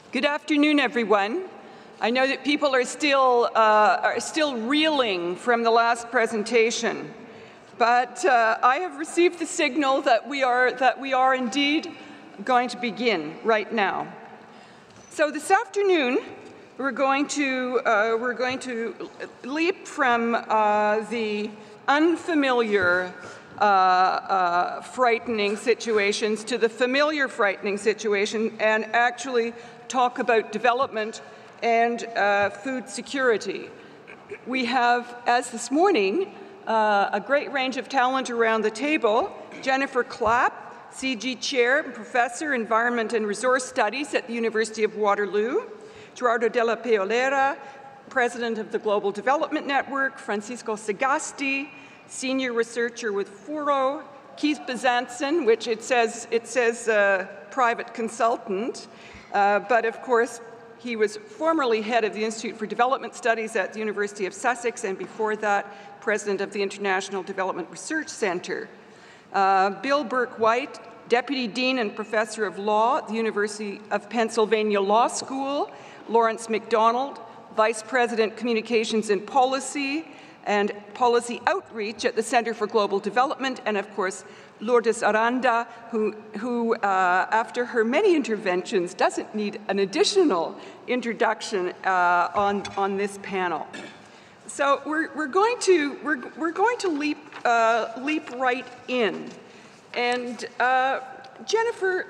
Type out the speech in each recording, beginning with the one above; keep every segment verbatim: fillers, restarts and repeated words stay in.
Good afternoon, everyone. I know that people are still, uh, are still reeling from the last presentation, but uh, I have received the signal that we are, that we are indeed going to begin right now. So this afternoon, we're going to, uh, we're going to leap from uh, the unfamiliar Uh, uh, frightening situations to the familiar frightening situation and actually talk about development and uh, food security. We have, as this morning, uh, a great range of talent around the table. Jennifer Clapp, C I G I Chair and Professor, Environment and Resource Studies at the University of Waterloo. Gerardo della Paolera, President of the Global Development Network. Francisco Sagasti, Senior Researcher with FORO. Keith Bezanson, which it says, it says uh, private consultant, uh, but of course he was formerly head of the Institute for Development Studies at the University of Sussex, and before that, President of the International Development Research Center. Uh, Bill Burke-White, Deputy Dean and Professor of Law at the University of Pennsylvania Law School. Lawrence MacDonald, Vice President, Communications and Policy, and Policy Outreach at the Center for Global Development, and of course, Lourdes Aranda, who, who uh, after her many interventions, doesn't need an additional introduction uh, on, on this panel. So we're, we're, going, to, we're, we're going to leap, uh, leap right in. And uh, Jennifer,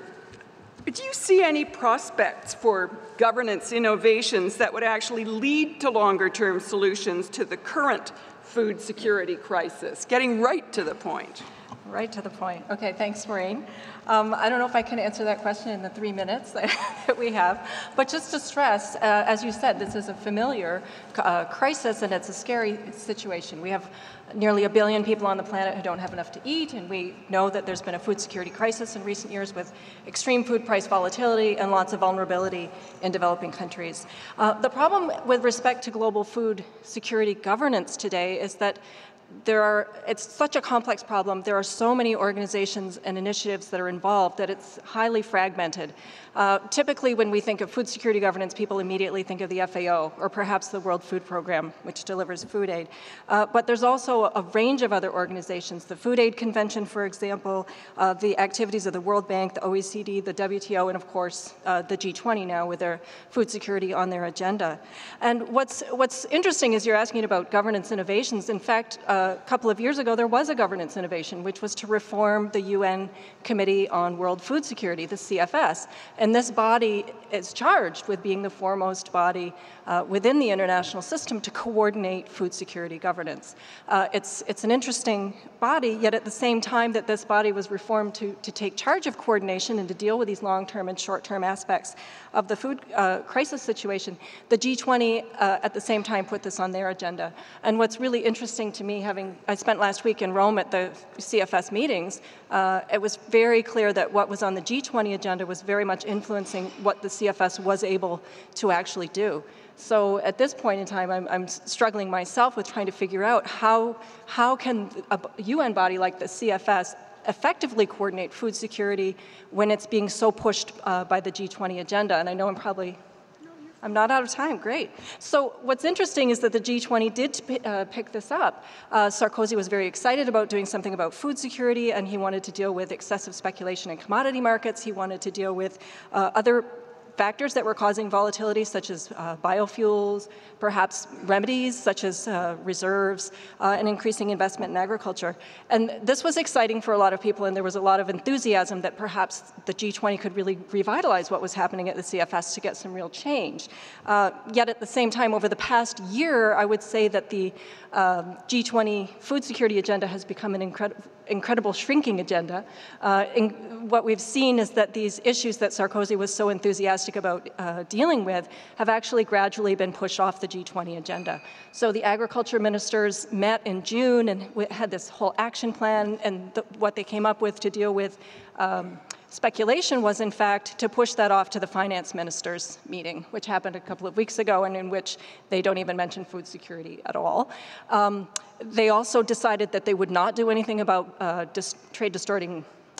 do you see any prospects for governance innovations that would actually lead to longer-term solutions to the current food security crisis? Getting right to the point. Right to the point. Okay, thanks, Maureen. Um, I don't know if I can answer that question in the three minutes that we have, but just to stress, uh, as you said, this is a familiar uh, crisis and it's a scary situation. We have nearly a billion people on the planet who don't have enough to eat, and we know that there's been a food security crisis in recent years with extreme food price volatility and lots of vulnerability in developing countries. Uh, the problem with respect to global food security governance today is that There are, it's such a complex problem. There are so many organizations and initiatives that are involved that it's highly fragmented. Uh, typically, when we think of food security governance, people immediately think of the F A O or perhaps the World Food Program, which delivers food aid. Uh, but there's also a range of other organizations, the Food Aid Convention, for example, uh, the activities of the World Bank, the O E C D, the W T O, and of course, uh, the G twenty now with their food security on their agenda. And what's, what's interesting is you're asking about governance innovations. In fact, uh, a couple of years ago, there was a governance innovation, which was to reform the U N Committee on World Food Security, the C F S. And this body is charged with being the foremost body uh, within the international system to coordinate food security governance. Uh, it's, it's an interesting body, yet at the same time that this body was reformed to, to take charge of coordination and to deal with these long-term and short-term aspects of the food uh, crisis situation, the G twenty uh, at the same time put this on their agenda. And what's really interesting to me, having I spent last week in Rome at the C F S meetings, uh, it was very clear that what was on the G twenty agenda was very much influencing what the C F S was able to actually do. So at this point in time, I'm, I'm struggling myself with trying to figure out how, how can a U N body like the C F S effectively coordinate food security when it's being so pushed uh, by the G twenty agenda. And I know I'm probably, I'm not out of time, great. So what's interesting is that the G twenty did uh, pick this up. Uh, Sarkozy was very excited about doing something about food security, and he wanted to deal with excessive speculation in commodity markets. He wanted to deal with uh, other factors that were causing volatility, such as uh, biofuels, perhaps remedies such as uh, reserves, uh, and increasing investment in agriculture. And this was exciting for a lot of people, and there was a lot of enthusiasm that perhaps the G twenty could really revitalize what was happening at the C F S to get some real change. Uh, yet at the same time, over the past year, I would say that the um, G twenty food security agenda has become an incredible incredible shrinking agenda. Uh, in, what we've seen is that these issues that Sarkozy was so enthusiastic about uh, dealing with have actually gradually been pushed off the G twenty agenda. So the agriculture ministers met in June and had this whole action plan, and the, what they came up with to deal with um, speculation was, in fact, to push that off to the finance ministers' meeting, which happened a couple of weeks ago, and in which they don't even mention food security at all. Um, they also decided that they would not do anything about uh, dis trade distorting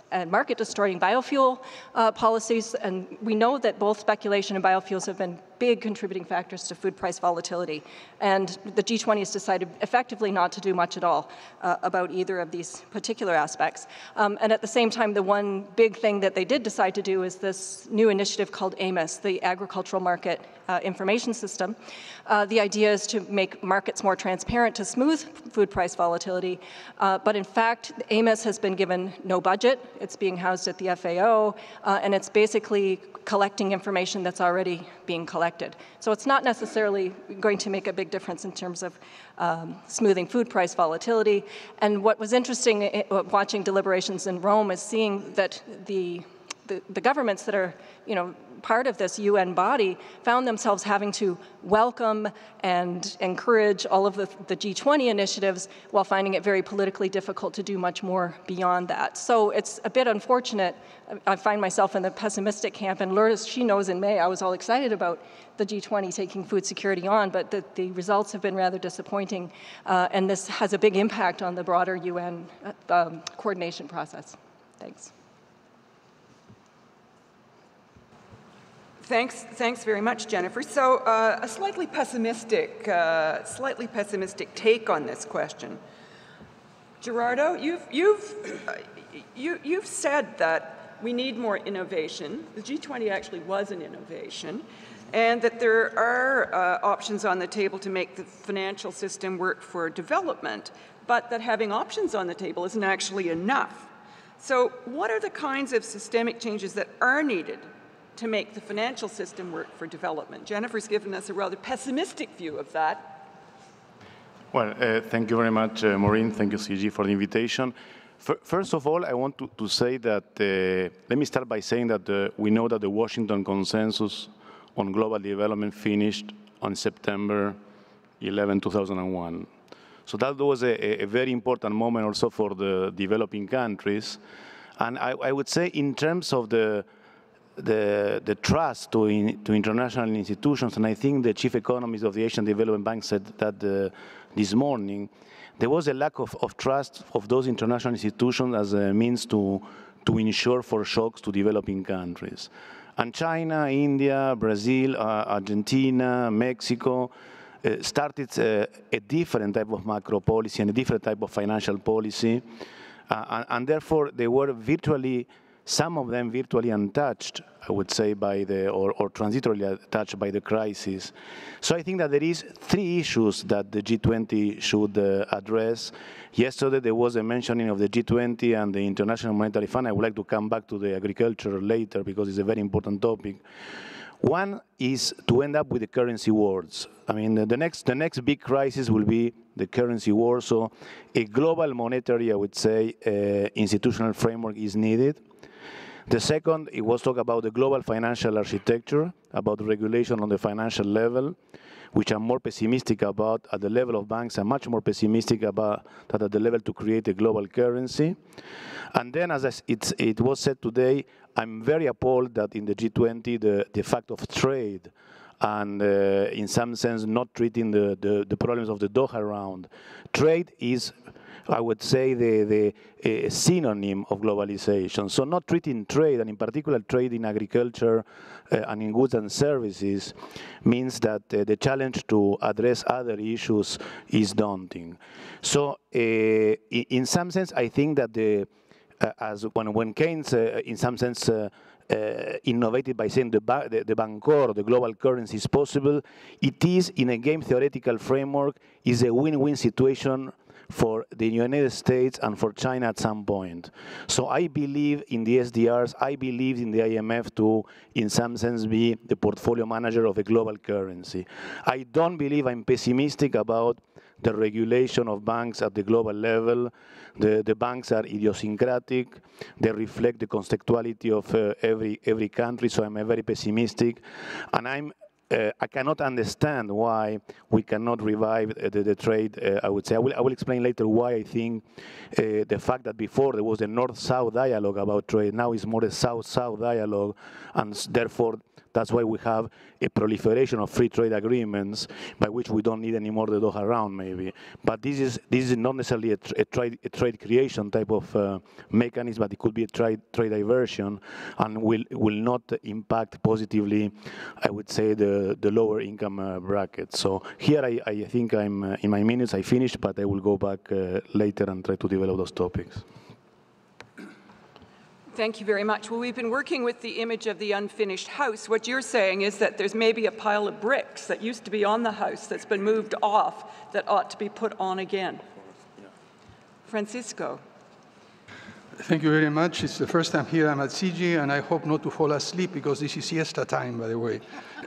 and market-destroying biofuel uh, policies, and we know that both speculation and biofuels have been big contributing factors to food price volatility. And the G twenty has decided effectively not to do much at all uh, about either of these particular aspects. Um, and at the same time, the one big thing that they did decide to do is this new initiative called AMIS, the Agricultural Market uh, Information System. Uh, the idea is to make markets more transparent to smooth food price volatility. Uh, but in fact, AMIS has been given no budget. It's being housed at the F A O, uh, and it's basically collecting information that's already being collected. So it's not necessarily going to make a big difference in terms of um, smoothing food price volatility. And what was interesting in, uh, watching deliberations in Rome is seeing that the, the, the governments that are, you know, part of this U N body found themselves having to welcome and encourage all of the, the G twenty initiatives while finding it very politically difficult to do much more beyond that. So it's a bit unfortunate. I find myself in the pessimistic camp, and Lourdes, she knows in May I was all excited about the G twenty taking food security on, but the, the results have been rather disappointing, uh, and this has a big impact on the broader U N um, coordination process. Thanks. Thanks, thanks very much, Jennifer. So uh, a slightly pessimistic, uh, slightly pessimistic take on this question. Gerardo, you've, you've, uh, you, you've said that we need more innovation. The G twenty actually was an innovation, and that there are uh, options on the table to make the financial system work for development, but that having options on the table isn't actually enough. So what are the kinds of systemic changes that are needed to make the financial system work for development? Jennifer's given us a rather pessimistic view of that. Well, uh, thank you very much, uh, Maureen. Thank you, C I G I, for the invitation. F first of all, I want to, to say that, uh, let me start by saying that uh, we know that the Washington Consensus on Global Development finished on September eleventh, two thousand one. So that was a, a very important moment also for the developing countries. And I, I would say in terms of the The, the trust to, in, to international institutions, and I think the chief economist of the Asian Development Bank said that uh, this morning, there was a lack of, of trust of those international institutions as a means to, to insure for shocks to developing countries. And China, India, Brazil, uh, Argentina, Mexico uh, started uh, a different type of macro policy and a different type of financial policy, uh, and, and therefore they were virtually some of them virtually untouched, I would say, by the, or, or transitorily touched by the crisis. So I think that there is three issues that the G twenty should uh, address. Yesterday there was a mentioning of the G twenty and the International Monetary Fund. I would like to come back to the agriculture later because it's a very important topic. One is to end up with the currency wars. I mean, the next, the next big crisis will be the currency war, so a global monetary, I would say, uh, institutional framework is needed. The second, it was talk about the global financial architecture, about regulation on the financial level, which I'm more pessimistic about at the level of banks. I'm much more pessimistic about that at the level to create a global currency. And then, as I, it's, it was said today, I'm very appalled that in the G twenty, the, the fact of trade and uh, in some sense not treating the, the, the problems of the Doha round. Trade is, I would say, the, the uh, synonym of globalization. So not treating trade, and in particular trade in agriculture uh, and in goods and services, means that uh, the challenge to address other issues is daunting. So uh, in some sense, I think that the, uh, as when, when Keynes, uh, in some sense, uh, Uh, innovated by saying the, ba the, the Bancor, the global currency is possible, it is, in a game theoretical framework, is a win-win situation for the United States and for China at some point. So I believe in the S D Rs, I believe in the I M F to, in some sense, be the portfolio manager of a global currency. I don't believe, I'm pessimistic about the regulation of banks at the global level. The, the banks are idiosyncratic. They reflect the contextuality of uh, every, every country, so I'm uh, very pessimistic. And I'm, uh, I cannot understand why we cannot revive uh, the, the trade, uh, I would say. I will, I will explain later why I think uh, the fact that before there was a North-South dialogue about trade, now it's more a South-South dialogue, and therefore That's why we have a proliferation of free trade agreements by which we don't need anymore the Doha round, maybe. But this is this is not necessarily a, tra a, trade, a trade creation type of uh, mechanism, but it could be a trade, trade diversion and will, will not impact positively, I would say, the, the lower income uh, bracket. So here I, I think I'm, uh, in my minutes I finished, but I will go back uh, later and try to develop those topics. Thank you very much. Well, we've been working with the image of the unfinished house. What you're saying is that there's maybe a pile of bricks that used to be on the house that's been moved off that ought to be put on again. Francisco. Thank you very much. It's the first time here I'm at C I G I, and I hope not to fall asleep because this is siesta time, by the way.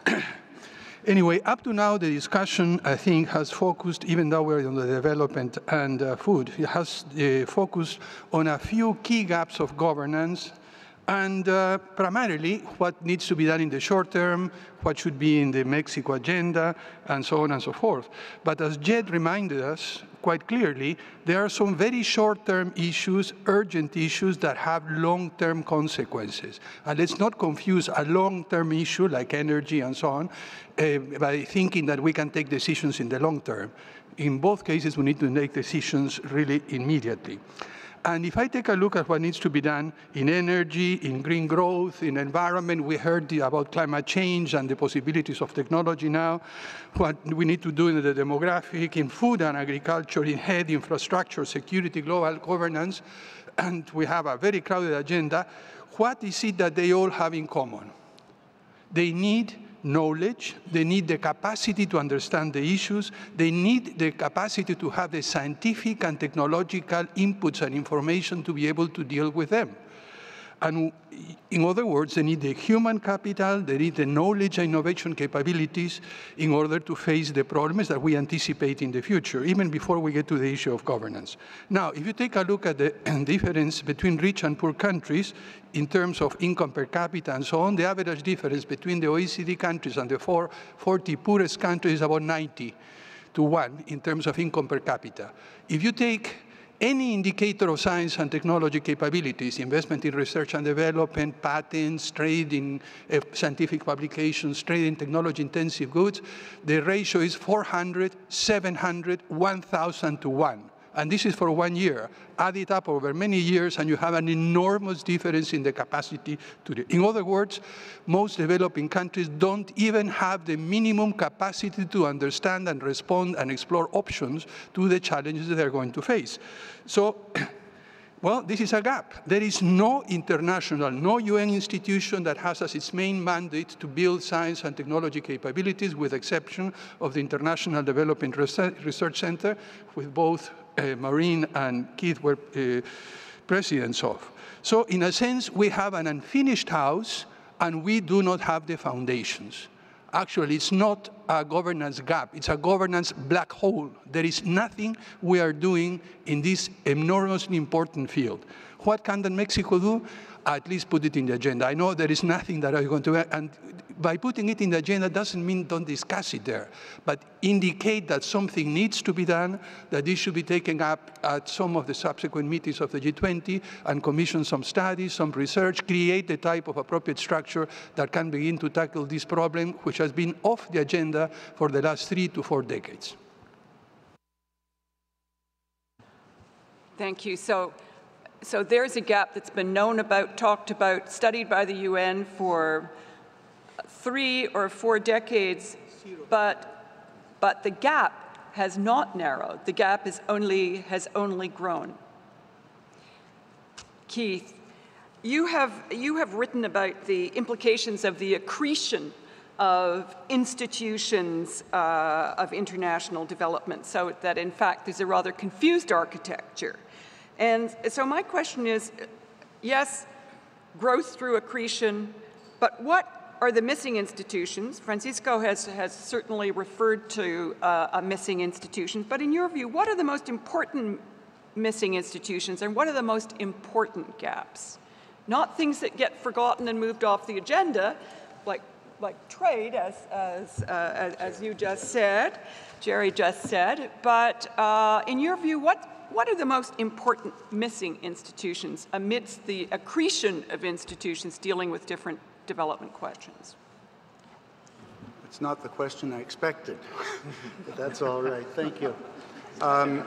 Anyway, up to now, the discussion, I think, has focused, even though we're on the development and uh, food, it has uh, focused on a few key gaps of governance and uh, primarily what needs to be done in the short term, what should be in the Mexico agenda, and so on and so forth. But as Jed reminded us quite clearly, there are some very short-term issues, urgent issues that have long-term consequences. And let's not confuse a long-term issue like energy and so on uh, by thinking that we can take decisions in the long term. In both cases, we need to make decisions really immediately. And if I take a look at what needs to be done in energy, in green growth, in environment, we heard the, about climate change and the possibilities of technology now, what we need to do in the demographic, in food and agriculture, in health, infrastructure, security, global governance, and we have a very crowded agenda. What is it that they all have in common? They need knowledge, they need the capacity to understand the issues, they need the capacity to have the scientific and technological inputs and information to be able to deal with them. And in other words, they need the human capital, they need the knowledge and innovation capabilities in order to face the problems that we anticipate in the future, even before we get to the issue of governance. Now, if you take a look at the difference between rich and poor countries in terms of income per capita and so on, the average difference between the O E C D countries and the forty poorest countries is about ninety to one in terms of income per capita. If you take any indicator of science and technology capabilities, investment in research and development, patents, trade in uh, scientific publications, trade in technology-intensive goods, the ratio is four hundred, seven hundred, one thousand to one. And this is for one year. Add it up over many years, and you have an enormous difference in the capacity to do. In other words, most developing countries don't even have the minimum capacity to understand and respond and explore options to the challenges that they're going to face. So, well, this is a gap. There is no international, no U N institution that has as its main mandate to build science and technology capabilities, with exception of the International Development Research Center, with both uh, Maureen and Keith were uh, presidents of. So in a sense, we have an unfinished house, and we do not have the foundations. Actually, it's not a governance gap. It's a governance black hole. There is nothing we are doing in this enormously important field. What can then Mexico do? At least put it in the agenda. I know there is nothing that I'm going to, and by putting it in the agenda doesn't mean don't discuss it there, but indicate that something needs to be done, that this should be taken up at some of the subsequent meetings of the G twenty, and commission some studies, some research, create the type of appropriate structure that can begin to tackle this problem, which has been off the agenda for the last three to four decades. Thank you. So. So there's a gap that's been known about, talked about, studied by the U N for three or four decades, but, but the gap has not narrowed. The gap is only, has only grown. Keith, you have, you have written about the implications of the accretion of institutions uh, of international development, so that in fact there's a rather confused architecture. And so my question is, yes, growth through accretion, but what are the missing institutions? Francisco has, has certainly referred to uh, a missing institution, but in your view, what are the most important missing institutions, and what are the most important gaps? Not things that get forgotten and moved off the agenda, like, like trade, as, as, uh, as, as you just said, Jerry just said, but uh, in your view, what What are the most important missing institutions amidst the accretion of institutions dealing with different development questions? not the question I expected, but that's all right. Thank you. Um,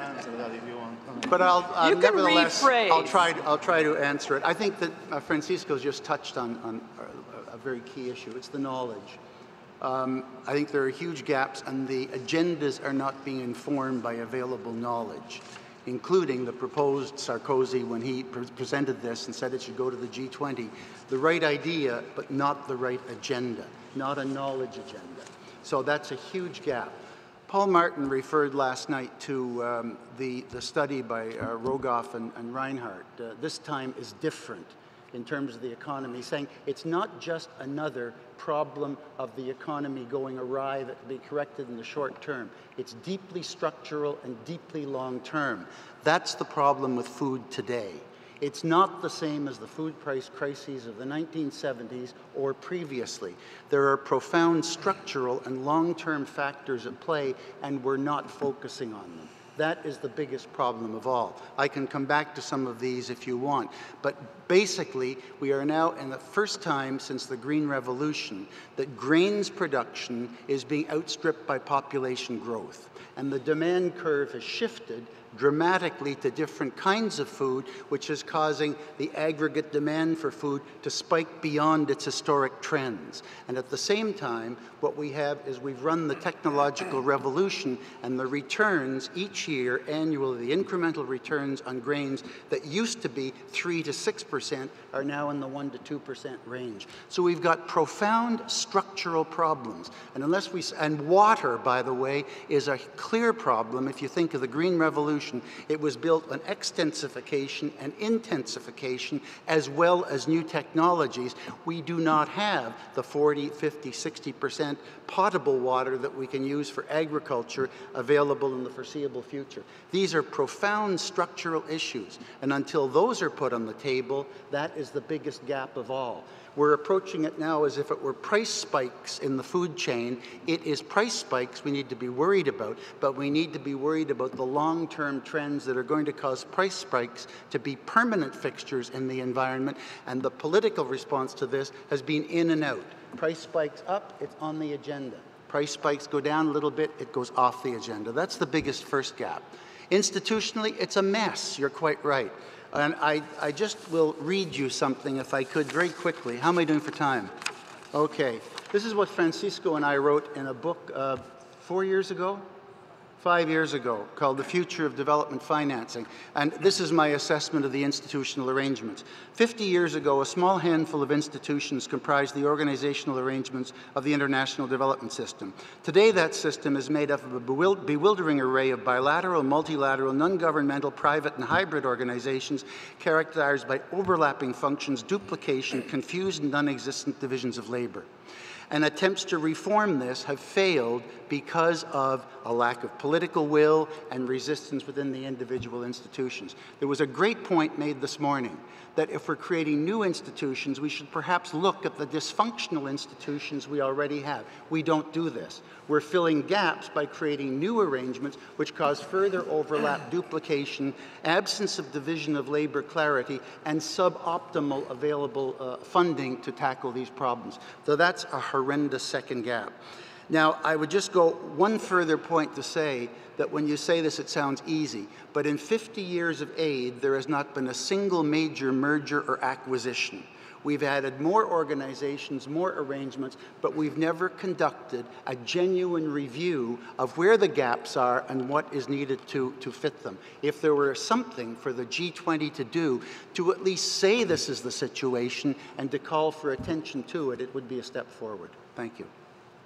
but I'll uh, you can nevertheless, rephrase. I'll try. I'll try to answer it. I think that uh, Francisco's just touched on, on a, a very key issue. It's the knowledge. Um, I think there are huge gaps, and the agendas are not being informed by available knowledge, including the proposed Sarkozy when he pre presented this and said it should go to the G twenty. The right idea, but not the right agenda, not a knowledge agenda. So that's a huge gap. Paul Martin referred last night to um, the, the study by uh, Rogoff and, and Reinhardt. Uh, this time is different in terms of the economy, saying it's not just another problem of the economy going awry that can be corrected in the short term. It's deeply structural and deeply long term. That's the problem with food today. It's not the same as the food price crises of the nineteen seventies or previously. There are profound structural and long-term factors at play, and we're not focusing on them. That is the biggest problem of all. I can come back to some of these if you want, but basically we are now in the first time since the Green Revolution that grains production is being outstripped by population growth, and the demand curve has shifted dramatically to different kinds of food, which is causing the aggregate demand for food to spike beyond its historic trends. And at the same time, what we have is we've run the technological revolution, and the returns each year, annually, the incremental returns on grains that used to be three to six percent are now in the one to two percent range. So we've got profound structural problems. And unless we, and water, by the way, is a clear problem. If you think of the Green Revolution, it was built on extensification and intensification as well as new technologies. We do not have the forty, fifty, sixty percent potable water that we can use for agriculture available in the foreseeable future. These are profound structural issues, and until those are put on the table, that is the biggest gap of all. We're approaching it now as if it were price spikes in the food chain. It is price spikes we need to be worried about, but we need to be worried about the long-term trends that are going to cause price spikes to be permanent fixtures in the environment, and the political response to this has been in and out. Price spikes up, it's on the agenda. Price spikes go down a little bit, it goes off the agenda. That's the biggest first gap. Institutionally, it's a mess, you're quite right. And I, I just will read you something, if I could, very quickly. How am I doing for time? Okay. This is what Francisco and I wrote in a book uh, four years ago, five years ago, called The Future of Development Financing. And this is my assessment of the institutional arrangements. Fifty years ago, a small handful of institutions comprised the organizational arrangements of the international development system. Today, that system is made up of a bewildering array of bilateral, multilateral, non-governmental, private, and hybrid organizations characterized by overlapping functions, duplication, confused and non-existent divisions of labor. And attempts to reform this have failed because of a lack of political will and resistance within the individual institutions. There was a great point made this morning that if we're creating new institutions, we should perhaps look at the dysfunctional institutions we already have. We don't do this. We're filling gaps by creating new arrangements which cause further overlap, duplication, absence of division of labor clarity, and suboptimal available uh, funding to tackle these problems. So that's a horrendous second gap. Now, I would just go one further point to say that when you say this, it sounds easy, but in fifty years of aid, there has not been a single major merger or acquisition. We've added more organizations, more arrangements, but we've never conducted a genuine review of where the gaps are and what is needed to, to fit them. If there were something for the G twenty to do, to at least say this is the situation and to call for attention to it, it would be a step forward. Thank you.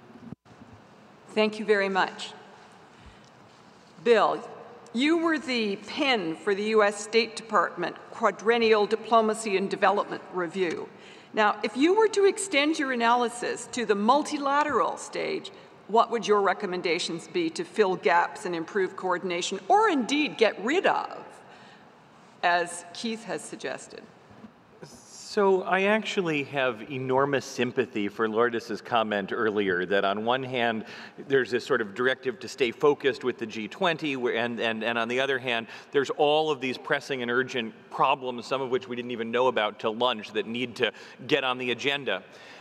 Thank you very much. Bill, you were the pen for the U S State Department Quadrennial Diplomacy and Development Review. Now, if you were to extend your analysis to the multilateral stage, what would your recommendations be to fill gaps and improve coordination, or indeed get rid of, as Keith has suggested? So I actually have enormous sympathy for Lourdes' comment earlier that on one hand, there's this sort of directive to stay focused with the G twenty, and, and, and on the other hand, there's all of these pressing and urgent problems, some of which we didn't even know about till lunch, that need to get on the agenda.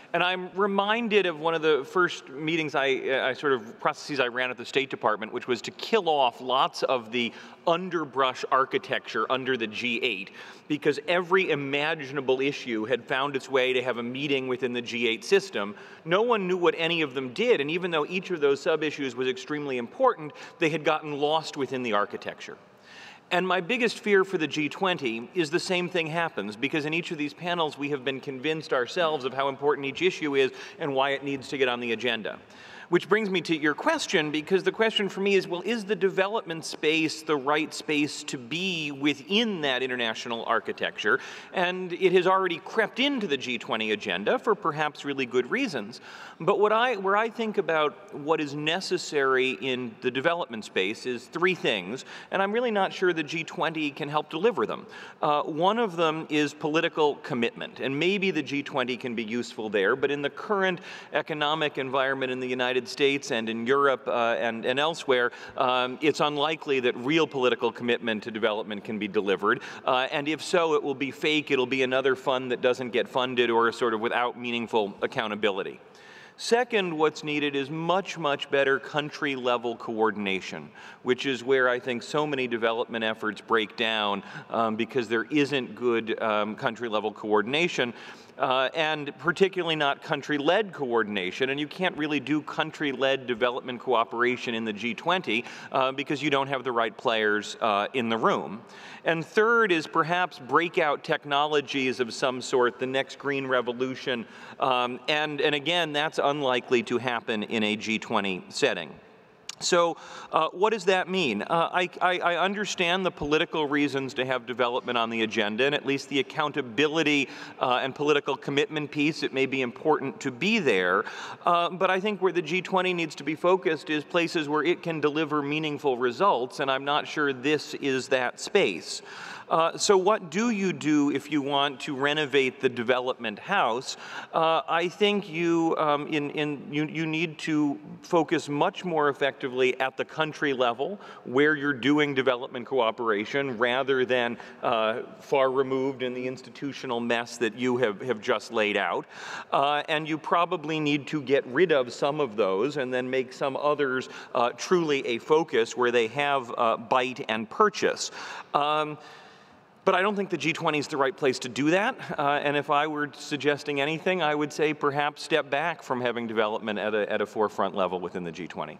And I'm reminded of one of the first meetings I, I sort of, processes I ran at the State Department, which was to kill off lots of the underbrush architecture under the G eight, because every imaginable issue had found its way to have a meeting within the G eight system. No one knew what any of them did, and even though each of those sub-issues was extremely important, they had gotten lost within the architecture. And my biggest fear for the G twenty is the same thing happens, because in each of these panels we have been convinced ourselves of how important each issue is and why it needs to get on the agenda. Which brings me to your question, because the question for me is, well, is the development space the right space to be within that international architecture? And it has already crept into the G twenty agenda for perhaps really good reasons. But what I, where I think about what is necessary in the development space is three things, and I'm really not sure the G twenty can help deliver them. Uh, one of them is political commitment, and maybe the G twenty can be useful there, but in the current economic environment in the United States and in Europe uh, and, and elsewhere, um, it's unlikely that real political commitment to development can be delivered. Uh, and if so, it will be fake, it'll be another fund that doesn't get funded or sort of without meaningful accountability. Second, what's needed is much, much better country-level coordination, which is where I think so many development efforts break down um, because there isn't good um, country-level coordination. Uh, and particularly not country-led coordination, and you can't really do country-led development cooperation in the G twenty uh, because you don't have the right players uh, in the room. And third is perhaps breakout technologies of some sort, the next green revolution, um, and, and again, that's unlikely to happen in a G twenty setting. So uh, what does that mean? Uh, I, I, I understand the political reasons to have development on the agenda, and at least the accountability uh, and political commitment piece, it may be important to be there. Uh, but I think where the G twenty needs to be focused is places where it can deliver meaningful results, and I'm not sure this is that space. Uh, so what do you do if you want to renovate the development house? Uh, I think you, um, in, in, you, you need to focus much more effectively at the country level where you're doing development cooperation rather than uh, far removed in the institutional mess that you have, have just laid out. Uh, and you probably need to get rid of some of those and then make some others uh, truly a focus where they have uh, bite and purchase. Um, But I don't think the G twenty is the right place to do that. Uh, and if I were suggesting anything, I would say perhaps step back from having development at a, at a forefront level within the G twenty.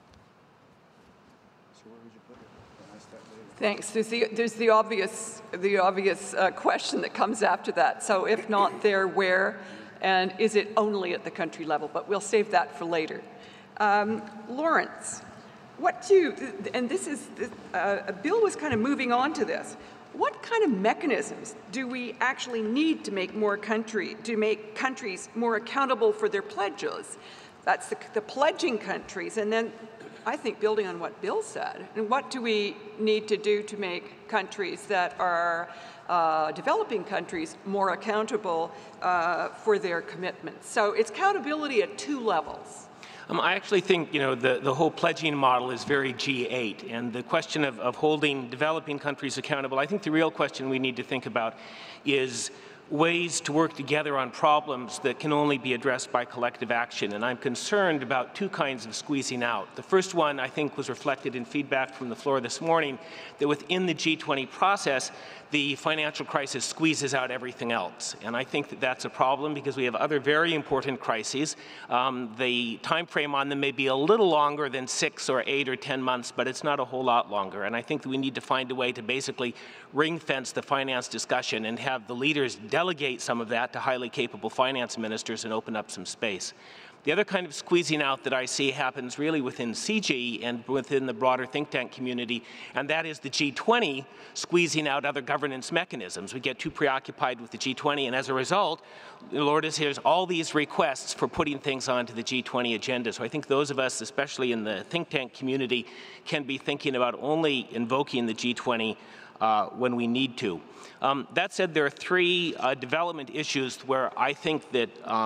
Thanks. There's the, there's the obvious, the obvious uh, question that comes after that. So if not there, where? And is it only at the country level? But we'll save that for later. Um, Lawrence, what do you, and this is, uh, Bill was kind of moving on to this. What kind of mechanisms do we actually need to make more country, to make countries more accountable for their pledges? That's the, the pledging countries. And then I think building on what Bill said, and what do we need to do to make countries that are uh, developing countries more accountable uh, for their commitments? So it's accountability at two levels. Um, I actually think, you know, the, the whole pledging model is very G eight, and the question of, of holding developing countries accountable, I think the real question we need to think about is ways to work together on problems that can only be addressed by collective action. And I'm concerned about two kinds of squeezing out. The first one, I think, was reflected in feedback from the floor this morning, that within the G twenty process, the financial crisis squeezes out everything else. And I think that that's a problem because we have other very important crises. Um, the time frame on them may be a little longer than six or eight or ten months, but it's not a whole lot longer. And I think that we need to find a way to basically ring fence the finance discussion and have the leaders delegate some of that to highly capable finance ministers and open up some space. The other kind of squeezing out that I see happens really within C I G I and within the broader think tank community, and that is the G twenty squeezing out other governance mechanisms. We get too preoccupied with the G twenty, and as a result, Lourdes hears all these requests for putting things onto the G twenty agenda. So I think those of us, especially in the think tank community, can be thinking about only invoking the G twenty uh, when we need to. Um, that said, there are three uh, development issues where I think that um,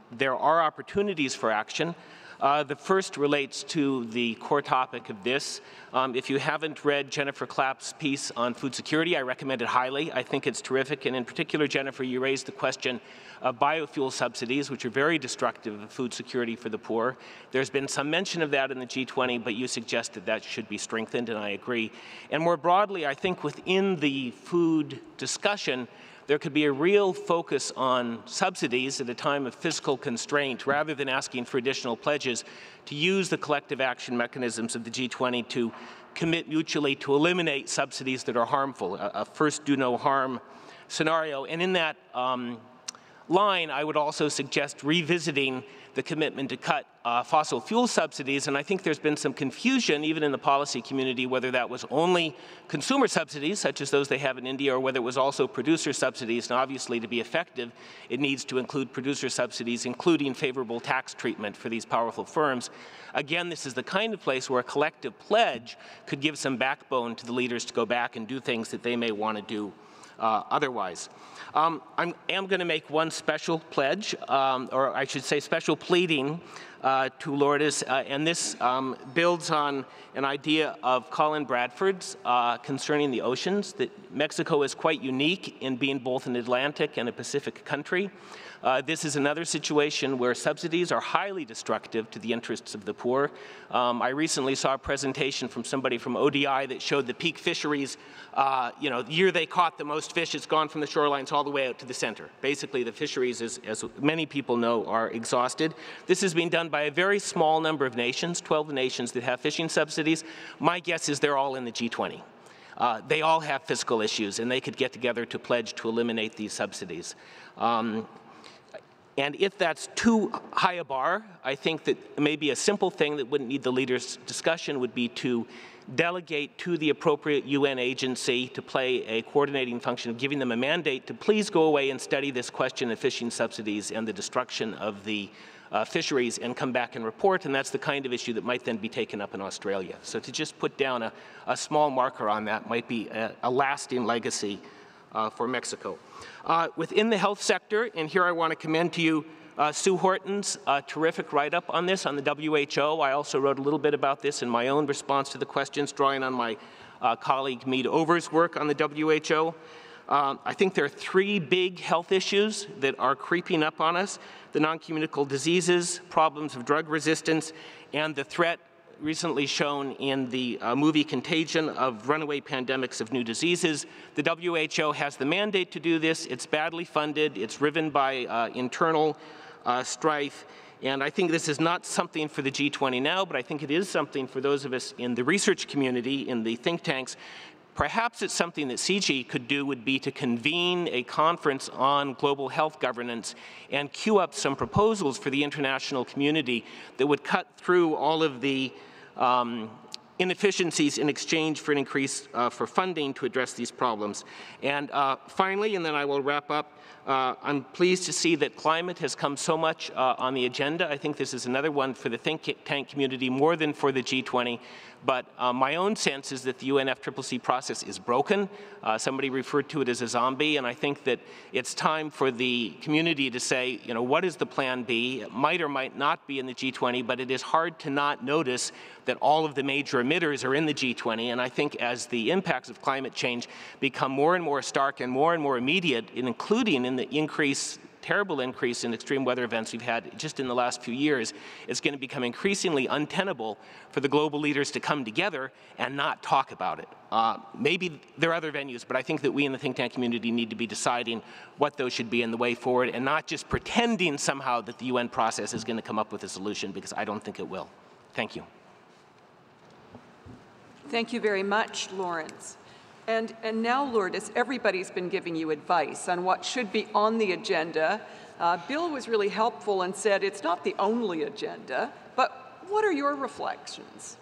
there are opportunities for action. Uh, the first relates to the core topic of this. Um, if you haven't read Jennifer Clapp's piece on food security, I recommend it highly. I think it's terrific, and in particular, Jennifer, you raised the question of biofuel subsidies, which are very destructive of food security for the poor. There's been some mention of that in the G twenty, but you suggested that should be strengthened, and I agree. And more broadly, I think within the food discussion, there could be a real focus on subsidies at a time of fiscal constraint, rather than asking for additional pledges, to use the collective action mechanisms of the G twenty to commit mutually to eliminate subsidies that are harmful, a, a first do no harm scenario. And in that um, line, I would also suggest revisiting the commitment to cut uh, fossil fuel subsidies, and I think there's been some confusion, even in the policy community, whether that was only consumer subsidies, such as those they have in India, or whether it was also producer subsidies. And obviously, to be effective, it needs to include producer subsidies, including favorable tax treatment for these powerful firms. Again, this is the kind of place where a collective pledge could give some backbone to the leaders to go back and do things that they may want to do uh, otherwise. Um, I am going to make one special pledge, um, or I should say special pleading uh, to Lourdes, uh, and this um, builds on an idea of Colin Bradford's uh, concerning the oceans, that Mexico is quite unique in being both an Atlantic and a Pacific country. Uh, this is another situation where subsidies are highly destructive to the interests of the poor. Um, I recently saw a presentation from somebody from O D I that showed the peak fisheries, uh, you know, the year they caught the most fish, it's gone from the shorelines all the way out to the center. Basically, the fisheries, as, as many people know, are exhausted. This is being done by a very small number of nations, twelve nations that have fishing subsidies. My guess is they're all in the G twenty. Uh, they all have fiscal issues, and they could get together to pledge to eliminate these subsidies. Um, And if that's too high a bar, I think that maybe a simple thing that wouldn't need the leaders' discussion would be to delegate to the appropriate U N agency to play a coordinating function of giving them a mandate to please go away and study this question of fishing subsidies and the destruction of the uh, fisheries and come back and report. And that's the kind of issue that might then be taken up in Australia. So to just put down a, a small marker on that might be a, a lasting legacy Uh, for Mexico. Uh, within the health sector, and here I want to commend to you uh, Sue Horton's uh, terrific write-up on this, on the W H O. I also wrote a little bit about this in my own response to the questions, drawing on my uh, colleague Mead Over's work on the W H O. Um, I think there are three big health issues that are creeping up on us: the non-communicable diseases, problems of drug resistance, and the threat recently shown in the uh, movie Contagion of runaway pandemics of new diseases. The W H O has the mandate to do this. It's badly funded. It's riven by uh, internal uh, strife. And I think this is not something for the G twenty now, but I think it is something for those of us in the research community, in the think tanks. Perhaps it's something that C I G I could do would be to convene a conference on global health governance and queue up some proposals for the international community that would cut through all of the um, inefficiencies in exchange for an increase uh, for funding to address these problems. And uh, finally, and then I will wrap up, uh, I'm pleased to see that climate has come so much uh, on the agenda. I think this is another one for the think tank community more than for the G twenty. But uh, my own sense is that the U N F C C C process is broken. Uh, somebody referred to it as a zombie, and I think that it's time for the community to say, you know, what is the plan B? It might or might not be in the G twenty, but it is hard to not notice that all of the major emitters are in the G twenty. And I think as the impacts of climate change become more and more stark and more and more immediate, including in the increase terrible increase in extreme weather events we've had just in the last few years, it's going to become increasingly untenable for the global leaders to come together and not talk about it. Uh, maybe there are other venues, but I think that we in the think tank community need to be deciding what those should be in the way forward, and not just pretending somehow that the U N process is going to come up with a solution, because I don't think it will. Thank you. Thank you very much, Lawrence. And, and now, Lourdes, everybody's been giving you advice on what should be on the agenda. Uh, Bill was really helpful and said it's not the only agenda, but what are your reflections?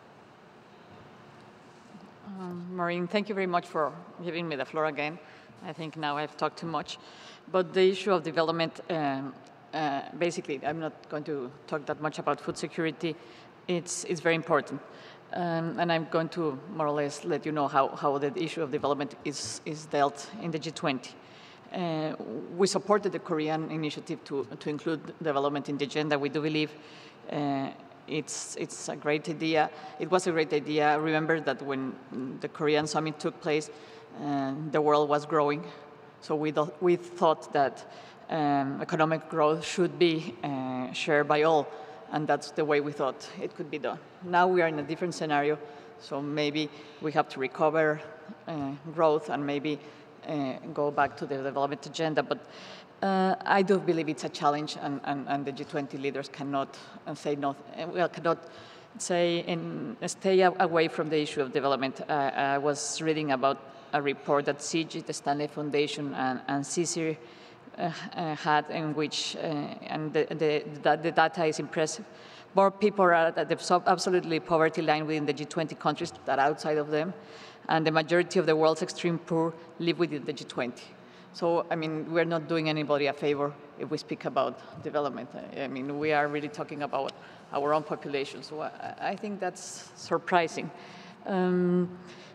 Um, Maureen, thank you very much for giving me the floor again. I think now I've talked too much. But the issue of development, um, uh, basically, I'm not going to talk that much about food security. It's, it's very important. Um, and I'm going to more or less let you know how, how the issue of development is, is dealt in the G twenty. uh, we supported the Korean initiative to, to include development in the agenda. We do believe uh, it's, it's a great idea. It was a great idea. Remember that when the Korean summit took place, uh, the world was growing. So we, th we thought that um, economic growth should be uh, shared by all. And that's the way we thought it could be done. Now we are in a different scenario, so maybe we have to recover uh, growth and maybe uh, go back to the development agenda. But uh, I do believe it's a challenge, and, and, and the G twenty leaders cannot uh, say no, well, cannot say and stay away from the issue of development. Uh, I was reading about a report that C I G I, the Stanley Foundation, and, and C I G I Uh, uh, had, in which, uh, and the, the, the data is impressive. More people are at the absolutely poverty line within the G twenty countries than outside of them, and the majority of the world's extreme poor live within the G twenty. So, I mean, we're not doing anybody a favor if we speak about development. I mean, we are really talking about our own population, so I, I think that's surprising. Um,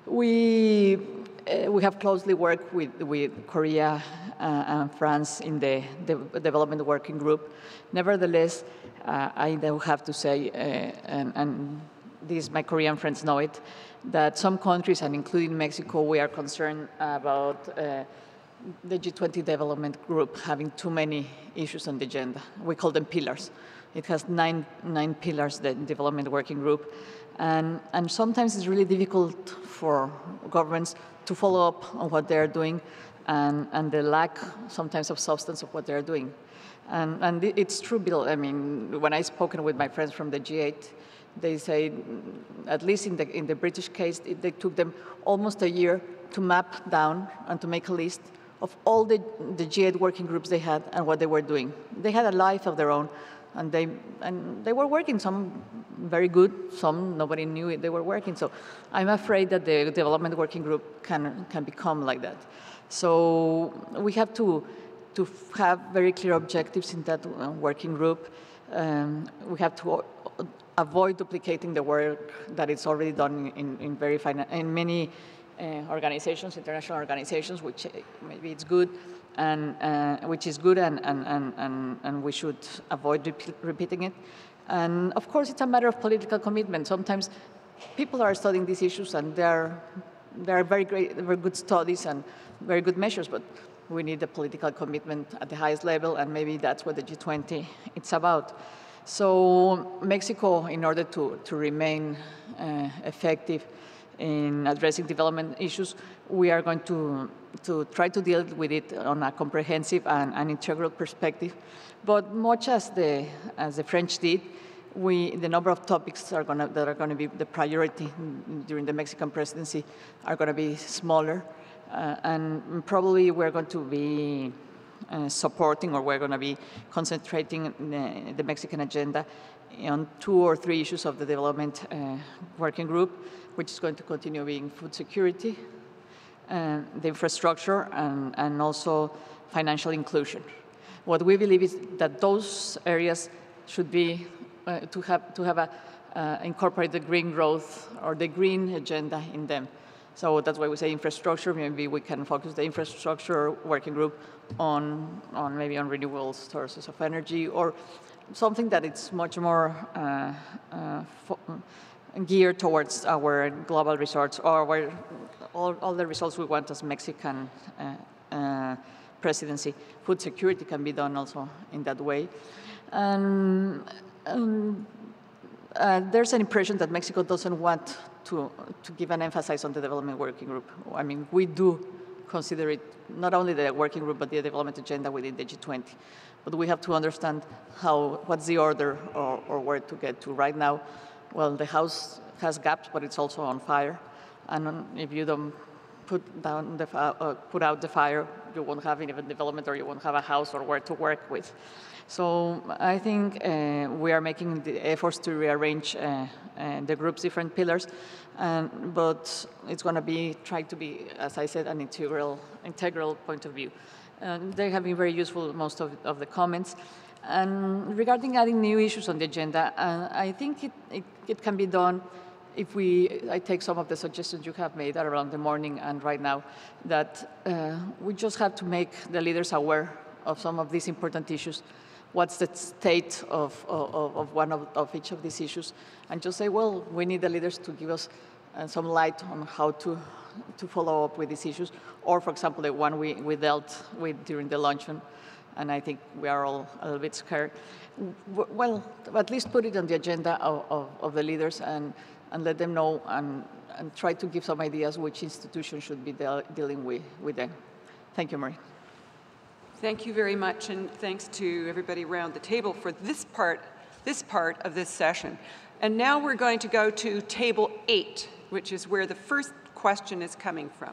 we, uh, we have closely worked with, with Korea Uh, and France in the, the development working group. Nevertheless, uh, I do have to say, uh, and, and these my Korean friends know it, that some countries, and including Mexico, we are concerned about uh, the G twenty development group having too many issues on the agenda. We call them pillars. It has nine, nine pillars, the development working group. And, and sometimes it's really difficult for governments to follow up on what they're doing, And, and the lack sometimes of substance of what they're doing. And, and it's true, Bill. I mean, when I've spoken with my friends from the G eight, they say, at least in the, in the British case, it, they took them almost a year to map down and to make a list of all the, the G eight working groups they had and what they were doing. They had a life of their own, and they, and they were working, some very good, some nobody knew it, they were working. So I'm afraid that the development working group can, can become like that. So we have to, to have very clear objectives in that working group. Um, we have to avoid duplicating the work that is already done in, in, very in many uh, organizations, international organizations, which maybe it's good, and uh, which is good, and, and, and, and we should avoid repeat, repeating it. And of course, it's a matter of political commitment. Sometimes people are studying these issues, and they're There are very great, very good studies and very good measures, but we need the political commitment at the highest level, and maybe that's what the G twenty it's about. So Mexico, in order to, to remain uh, effective in addressing development issues, we are going to, to try to deal with it on a comprehensive and, and integral perspective. But much as the, as the French did, We, the number of topics are gonna, that are going to be the priority during the Mexican presidency are going to be smaller, uh, and probably we're going to be uh, supporting, or we're going to be concentrating the, the Mexican agenda on two or three issues of the development uh, working group, which is going to continue being food security, uh, the infrastructure, and, and also financial inclusion. What we believe is that those areas should be Uh, to have to have a uh, incorporate the green growth or the green agenda in them. So that's why we say infrastructure. Maybe we can focus the infrastructure working group on on maybe on renewable sources of energy, or something that it's much more uh, uh, geared towards our global results, or where all, all the results we want as Mexican uh, uh, presidency. Food security can be done also in that way. Um, Um, uh, there's an impression that Mexico doesn't want to, to give an emphasis on the development working group. I mean, we do consider it not only the working group, but the development agenda within the G twenty. But we have to understand how, what's the order, or, or where to get to. Right now, well, the House has gaps, but it's also on fire. And if you don't put, down the, uh, put out the fire, you won't have even development, or you won't have a house or where to work with. So I think uh, we are making the efforts to rearrange uh, uh, the group's different pillars, um, but it's going to be try to be, as I said, an integral, integral point of view. And they have been very useful, most of, of the comments. And regarding adding new issues on the agenda, uh, I think it, it, it can be done if we, I take some of the suggestions you have made around the morning and right now, that uh, we just have to make the leaders aware of some of these important issues. What's the state of, of, of one of, of each of these issues? And just say, well, we need the leaders to give us uh, some light on how to, to follow up with these issues. Or, for example, the one we, we dealt with during the luncheon, and I think we are all a little bit scared. Well, at least put it on the agenda of, of, of the leaders and, and let them know and, and try to give some ideas which institutions should be de dealing with, with them. Thank you, Maureen. Thank you very much, and thanks to everybody around the table for this part, this part of this session. And now we're going to go to table eight, which is where the first question is coming from.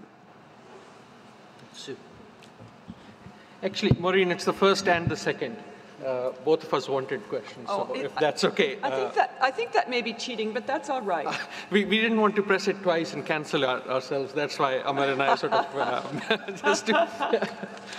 Actually, Maureen, it's the first and the second. Uh, both of us wanted questions, oh, so it, if that's okay. I, I, think uh, that, I think that may be cheating, but that's all right. Uh, we, we didn't want to press it twice and cancel our, ourselves. That's why Amar and I sort of uh, just to...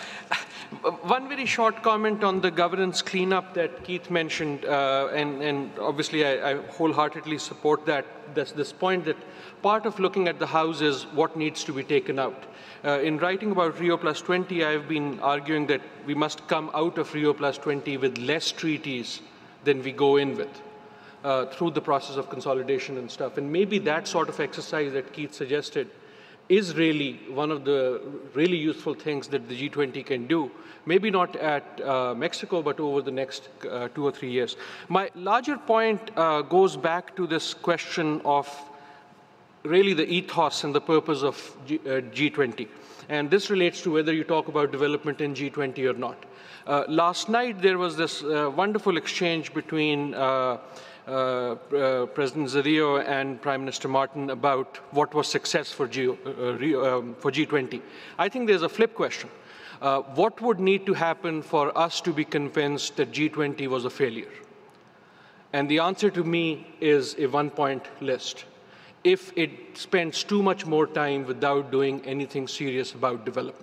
One very short comment on the governance cleanup that Keith mentioned, uh, and, and obviously I, I wholeheartedly support that. That's this point that part of looking at the House is what needs to be taken out. Uh, in writing about Rio plus twenty, I've been arguing that we must come out of Rio plus twenty with less treaties than we go in with uh, through the process of consolidation and stuff. And maybe that sort of exercise that Keith suggested is really one of the really useful things that the G twenty can do, maybe not at uh, Mexico, but over the next uh, two or three years. My larger point uh, goes back to this question of really the ethos and the purpose of G, uh, G twenty. And this relates to whether you talk about development in G twenty or not. Uh, last night, there was this uh, wonderful exchange between uh, Uh, uh, President Zedillo and Prime Minister Martin about what was success for, G, uh, um, for G twenty. I think there's a flip question. Uh, what would need to happen for us to be convinced that G twenty was a failure? And the answer to me is a one-point list. If it spends too much more time without doing anything serious about development.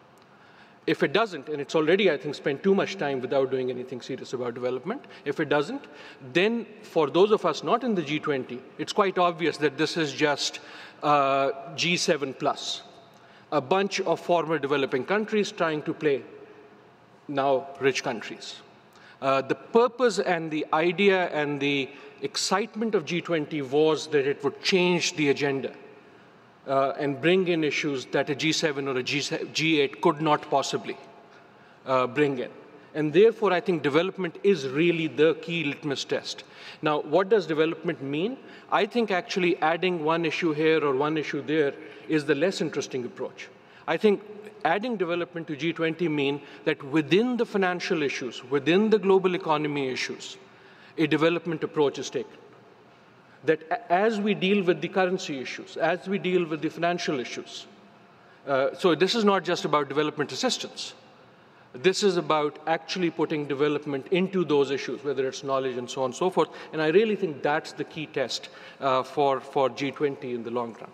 If it doesn't, and it's already, I think, spent too much time without doing anything serious about development, if it doesn't, then for those of us not in the G twenty, it's quite obvious that this is just uh, G seven plus, a bunch of former developing countries trying to play now rich countries. Uh, the purpose and the idea and the excitement of G twenty was that it would change the agenda. Uh, and bring in issues that a G seven or a G eight could not possibly uh, bring in. And therefore, I think development is really the key litmus test. Now, what does development mean? I think actually adding one issue here or one issue there is the less interesting approach. I think adding development to G twenty means that within the financial issues, within the global economy issues, a development approach is taken. That as we deal with the currency issues, as we deal with the financial issues, uh, so this is not just about development assistance. This is about actually putting development into those issues, whether it's knowledge and so on and so forth. And I really think that's the key test uh, for, for G twenty in the long run.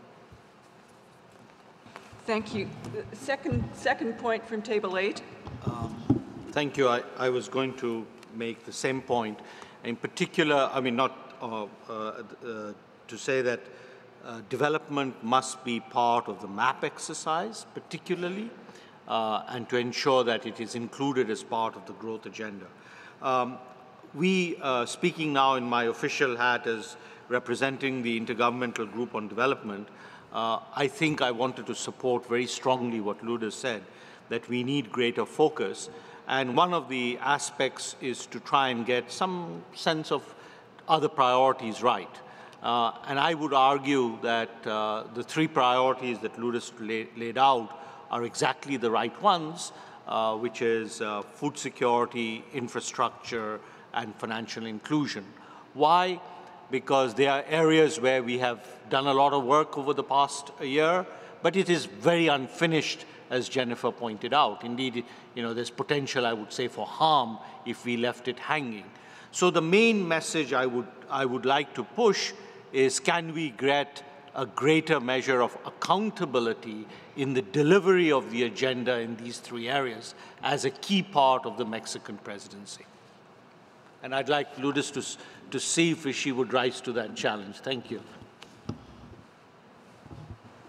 Thank you. Second, second point from table eight. Um, thank you. I, I was going to make the same point. In particular, I mean, not Uh, uh, uh, to say that uh, development must be part of the MAP exercise, particularly, uh, and to ensure that it is included as part of the growth agenda. Um, we, uh, speaking now in my official hat as representing the Intergovernmental Group on Development, uh, I think I wanted to support very strongly what Lourdes said, that we need greater focus. And one of the aspects is to try and get some sense of other priorities right. Uh, and I would argue that uh, the three priorities that Lourdes lay, laid out are exactly the right ones, uh, which is uh, food security, infrastructure, and financial inclusion. Why? Because they are areas where we have done a lot of work over the past year, but it is very unfinished, as Jennifer pointed out. Indeed, you know, there's potential, I would say, for harm if we left it hanging. So the main message I would, I would like to push is, can we get a greater measure of accountability in the delivery of the agenda in these three areas as a key part of the Mexican presidency? And I'd like Lourdes to, to see if she would rise to that challenge. Thank you.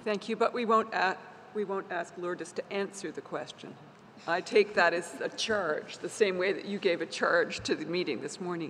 Thank you, but we won't, a we won't ask Lourdes to answer the question. I take that as a charge, the same way that you gave a charge to the meeting this morning.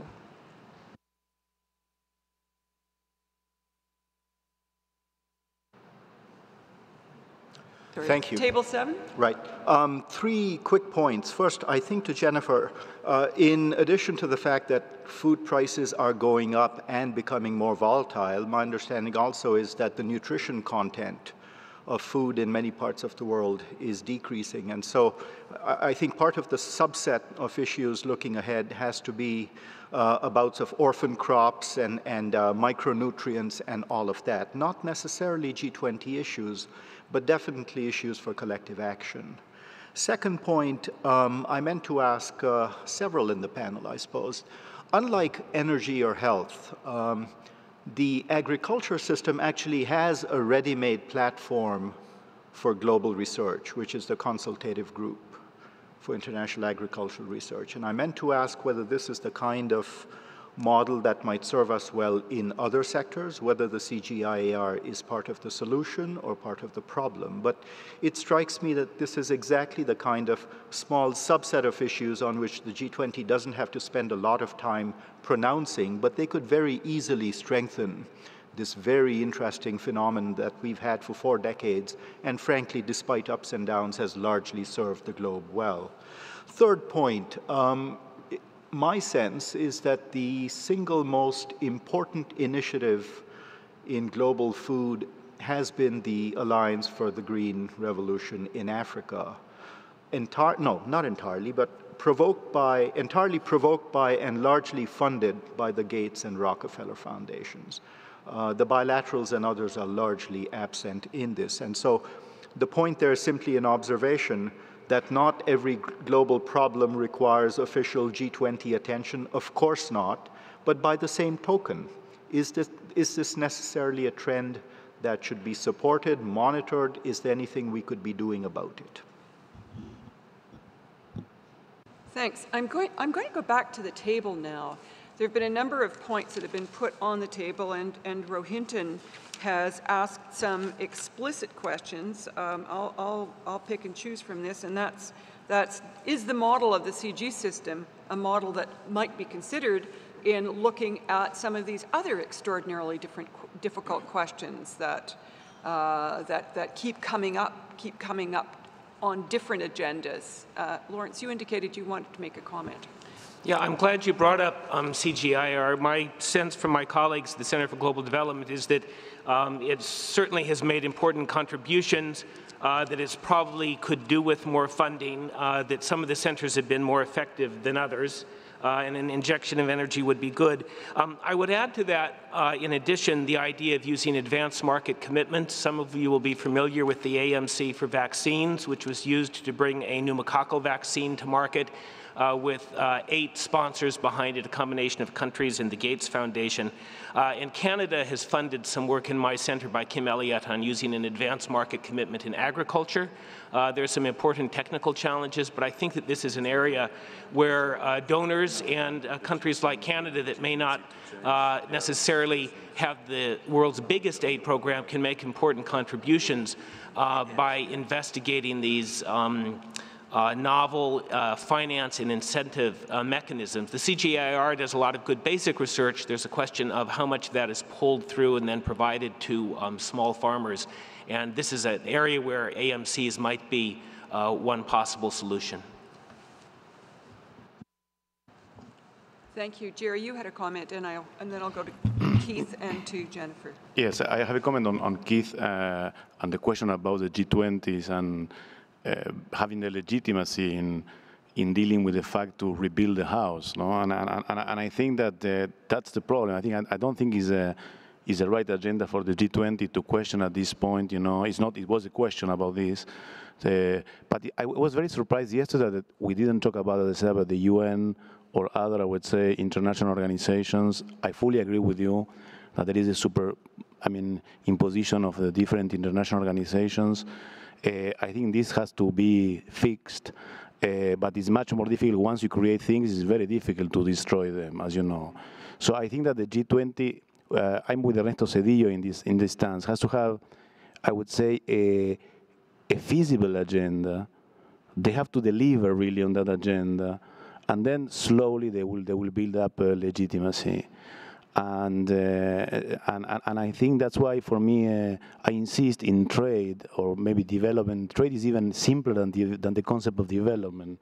Sorry. Thank you. Table seven? Right. Um, three quick points. First, I think to Jennifer, uh, in addition to the fact that food prices are going up and becoming more volatile, my understanding also is that the nutrition content of food in many parts of the world is decreasing. And so I, I think part of the subset of issues looking ahead has to be uh, about of orphan crops and, and uh, micronutrients and all of that. Not necessarily G twenty issues, but definitely issues for collective action. Second point, um, I meant to ask uh, several in the panel, I suppose. Unlike energy or health, um, the agriculture system actually has a ready-made platform for global research, which is the Consultative Group for International Agricultural Research. And I meant to ask whether this is the kind of model that might serve us well in other sectors, whether the C G I A R is part of the solution or part of the problem. But it strikes me that this is exactly the kind of small subset of issues on which the G twenty doesn't have to spend a lot of time pronouncing, but they could very easily strengthen this very interesting phenomenon that we've had for four decades, and frankly, despite ups and downs, has largely served the globe well. Third point, um, my sense is that the single most important initiative in global food has been the Alliance for the Green Revolution in Africa. Entire, no, not entirely, but provoked by, entirely provoked by and largely funded by the Gates and Rockefeller Foundations. Uh, the bilaterals and others are largely absent in this. And so the point there is simply an observation that not every global problem requires official G twenty attention. Of course not. But by the same token, is this, is this necessarily a trend that should be supported, monitored? Is there anything we could be doing about it? Thanks. I'm going, I'm going to go back to the table now. There have been a number of points that have been put on the table, and, and Rohinton has asked some explicit questions. Um, I'll, I'll, I'll pick and choose from this, and that's, that's, is the model of the C G system a model that might be considered in looking at some of these other extraordinarily different, difficult questions that, uh, that, that keep coming up, keep coming up on different agendas. Uh, Lawrence, you indicated you wanted to make a comment. Yeah, I'm glad you brought up um, C G I A R. My sense from my colleagues at the Center for Global Development is that um, it certainly has made important contributions, uh, that it probably could do with more funding, uh, that some of the centers have been more effective than others, uh, and an injection of energy would be good. Um, I would add to that, uh, in addition, the idea of using advanced market commitments. Some of you will be familiar with the A M C for vaccines, which was used to bring a pneumococcal vaccine to market. Uh, with uh, eight sponsors behind it, a combination of countries and the Gates Foundation. Uh, and Canada has funded some work in my center by Kim Elliott on using an advanced market commitment in agriculture. Uh, there's some important technical challenges, but I think that this is an area where uh, donors and uh, countries like Canada that may not uh, necessarily have the world's biggest aid program can make important contributions uh, by investigating these um, Uh, novel uh, finance and incentive uh, mechanisms. The C G I A R does a lot of good basic research. There's a question of how much that is pulled through and then provided to um, small farmers. And this is an area where A M Cs might be uh, one possible solution. Thank you. Jerry, you had a comment, and, I'll, and then I'll go to Keith and to Jennifer. Yes, I have a comment on, on Keith uh, and the question about the G twenties and Uh, having the legitimacy in in dealing with the fact to rebuild the house, no, and and, and, and I think that uh, that's the problem. I think I, I don't think is a is the right agenda for the G twenty to question at this point. You know, it's not. It was a question about this, the, but I was very surprised yesterday that we didn't talk about it about the U N or other, I would say, international organizations. I fully agree with you that there is a super, I mean, imposition of the different international organizations. Uh, I think this has to be fixed, uh, but it's much more difficult once you create things. It's very difficult to destroy them, as you know. So I think that the G twenty, uh, I'm with Ernesto Cedillo in this in this stance, has to have I would say, a, a feasible agenda. They have to deliver really on that agenda, and then slowly they will they will build up uh, legitimacy. And, uh, and and I think that's why, for me, uh, I insist in trade, or maybe development. Trade is even simpler than the, than the concept of development,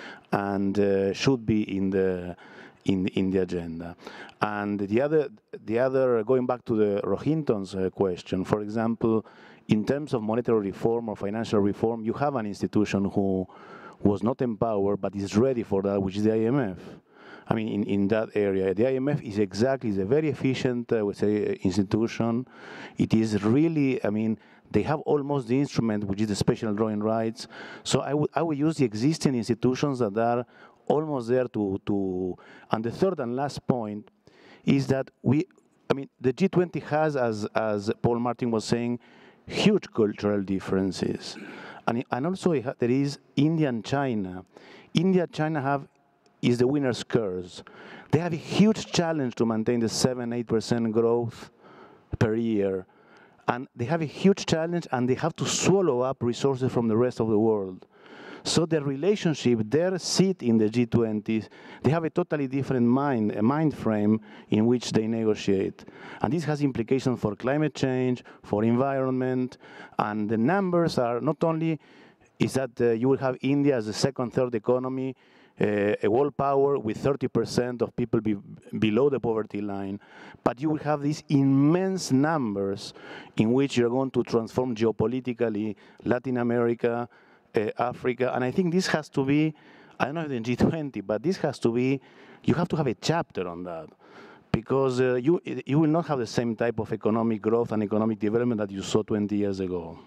and uh, should be in the in in the agenda. And the other the other going back to the Rohinton's uh, question, for example, in terms of monetary reform or financial reform, you have an institution who was not empowered but is ready for that, which is the I M F. I mean, in, in that area, the I M F is exactly, is a very efficient, I would say, institution. It is really, I mean, they have almost the instrument, which is the special drawing rights. So I would I would use the existing institutions that are almost there to, to, and the third and last point is that we, I mean, the G twenty has, as, as Paul Martin was saying, huge cultural differences. And, and also there is India and China. India and China have is the winner's curse. They have a huge challenge to maintain the seven, eight percent growth per year. And they have a huge challenge, and they have to swallow up resources from the rest of the world. So their relationship, their seat in the G twenty, they have a totally different mind, a mind frame in which they negotiate. And this has implications for climate change, for environment, and the numbers are not only is that uh, you will have India as the second, third economy, Uh, a world power with thirty percent of people be below the poverty line, but you will have these immense numbers in which you're going to transform geopolitically Latin America, uh, Africa, and I think this has to be, I don't know if in G twenty, but this has to be, you have to have a chapter on that, because uh, you, you will not have the same type of economic growth and economic development that you saw twenty years ago.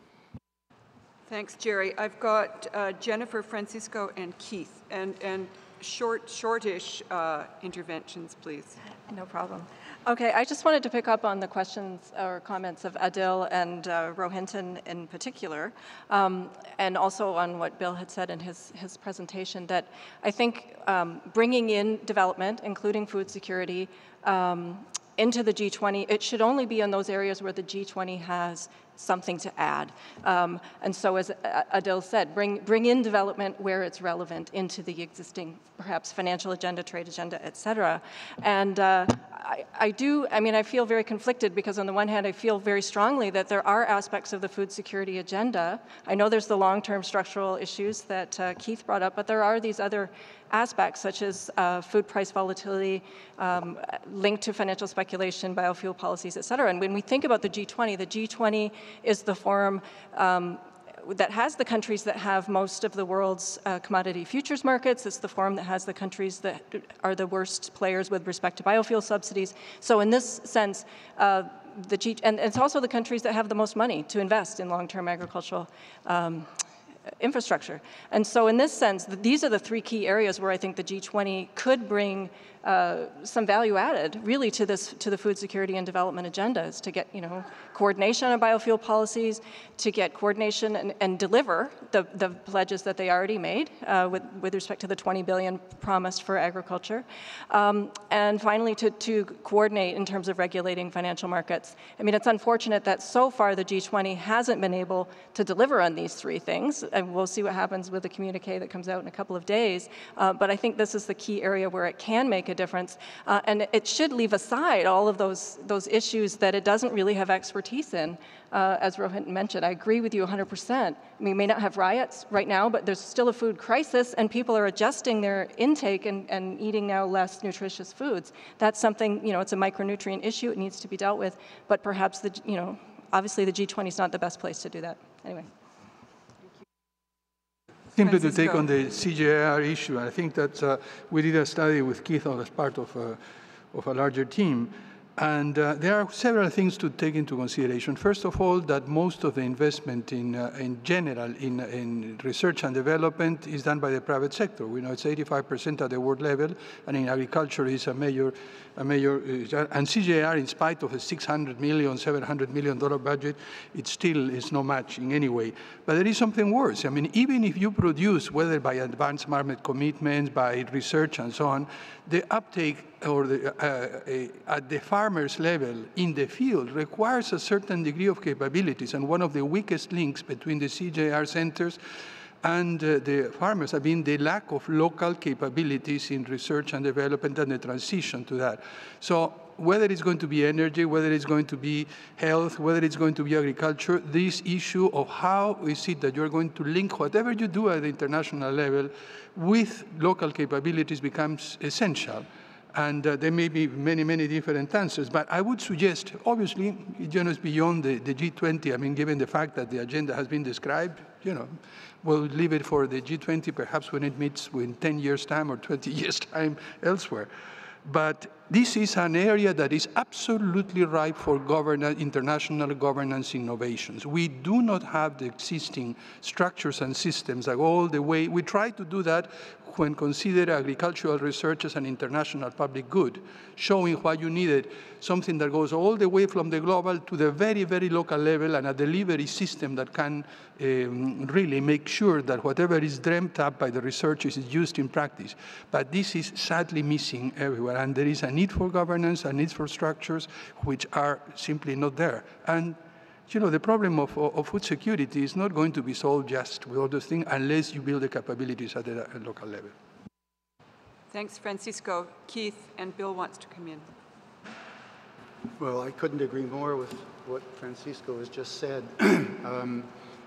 Thanks, Jerry. I've got uh, Jennifer, Francisco, and Keith, and, and short, shortish uh, interventions, please. No problem. Okay, I just wanted to pick up on the questions or comments of Adil and uh, Rohinton in particular, um, and also on what Bill had said in his, his presentation, that I think um, bringing in development, including food security, um, into the G twenty, it should only be in those areas where the G twenty has something to add. Um, and so, as Adil said, bring, bring in development where it's relevant into the existing, perhaps, financial agenda, trade agenda, et cetera. And uh, I, I do, I mean, I feel very conflicted because on the one hand, I feel very strongly that there are aspects of the food security agenda. I know there's the long-term structural issues that uh, Keith brought up, but there are these other aspects such as uh, food price volatility, um, linked to financial speculation, biofuel policies, et cetera. And when we think about the G twenty, the G twenty is the forum um, that has the countries that have most of the world's uh, commodity futures markets. It's the forum that has the countries that are the worst players with respect to biofuel subsidies. So in this sense, uh, the G, and it's also the countries that have the most money to invest in long-term agricultural um, infrastructure. And so in this sense, these are the three key areas where I think the G twenty could bring uh, some value added really to this, to the food security and development agendas, to get, you know, coordination on biofuel policies, to get coordination and, and deliver the, the pledges that they already made uh, with, with respect to the twenty billion promised for agriculture. Um, and finally, to, to coordinate in terms of regulating financial markets. I mean, it's unfortunate that so far the G twenty hasn't been able to deliver on these three things. And we'll see what happens with the communique that comes out in a couple of days. Uh, but I think this is the key area where it can make a difference. Uh, and it should leave aside all of those, those issues that it doesn't really have expertise in. Uh, as Rohinton mentioned, I agree with you one hundred percent. I mean, we may not have riots right now, but there's still a food crisis, and people are adjusting their intake and, and eating now less nutritious foods. That's something, you know, it's a micronutrient issue. It needs to be dealt with. But perhaps, the, you know, obviously the G twenty is not the best place to do that. Anyway. Simply to take on the C G I R issue, I think that uh, we did a study with Keith as part of a, of a larger team, and uh, there are several things to take into consideration. First of all, that most of the investment in, uh, in general in, in research and development is done by the private sector. We know it's eighty-five percent at the world level, and in agriculture is a major, a major uh, and C G I R, in spite of a six hundred million, seven hundred million dollar budget, it still is no match in any way. But there is something worse. I mean, even if you produce, whether by advanced market commitments, by research and so on, the uptake or the, uh, at the farmer's level in the field requires a certain degree of capabilities. And one of the weakest links between the C G I R centers and uh, the farmers have been the lack of local capabilities in research and development and the transition to that. So whether it's going to be energy, whether it's going to be health, whether it's going to be agriculture, this issue of how is it that you're going to link whatever you do at the international level with local capabilities becomes essential. And uh, there may be many, many different answers. But I would suggest, obviously, you know, it's beyond the, the G twenty. I mean, given the fact that the agenda has been described, you know, we'll leave it for the G twenty, perhaps when it meets in ten years' time or twenty years' time elsewhere. But this is an area that is absolutely ripe for governance, international governance innovations. We do not have the existing structures and systems that go all the way. We try to do that when considered agricultural research as an international public good, showing why you needed something that goes all the way from the global to the very, very local level, and a delivery system that can um, really make sure that whatever is dreamt up by the researchers is used in practice. But this is sadly missing everywhere, and there is a need for governance, a need for structures which are simply not there. And you know, the problem of, of food security is not going to be solved just with all those things unless you build the capabilities at the at local level. Thanks, Francisco. Keith and Bill wants to come in. Well, I couldn't agree more with what Francisco has just said. um,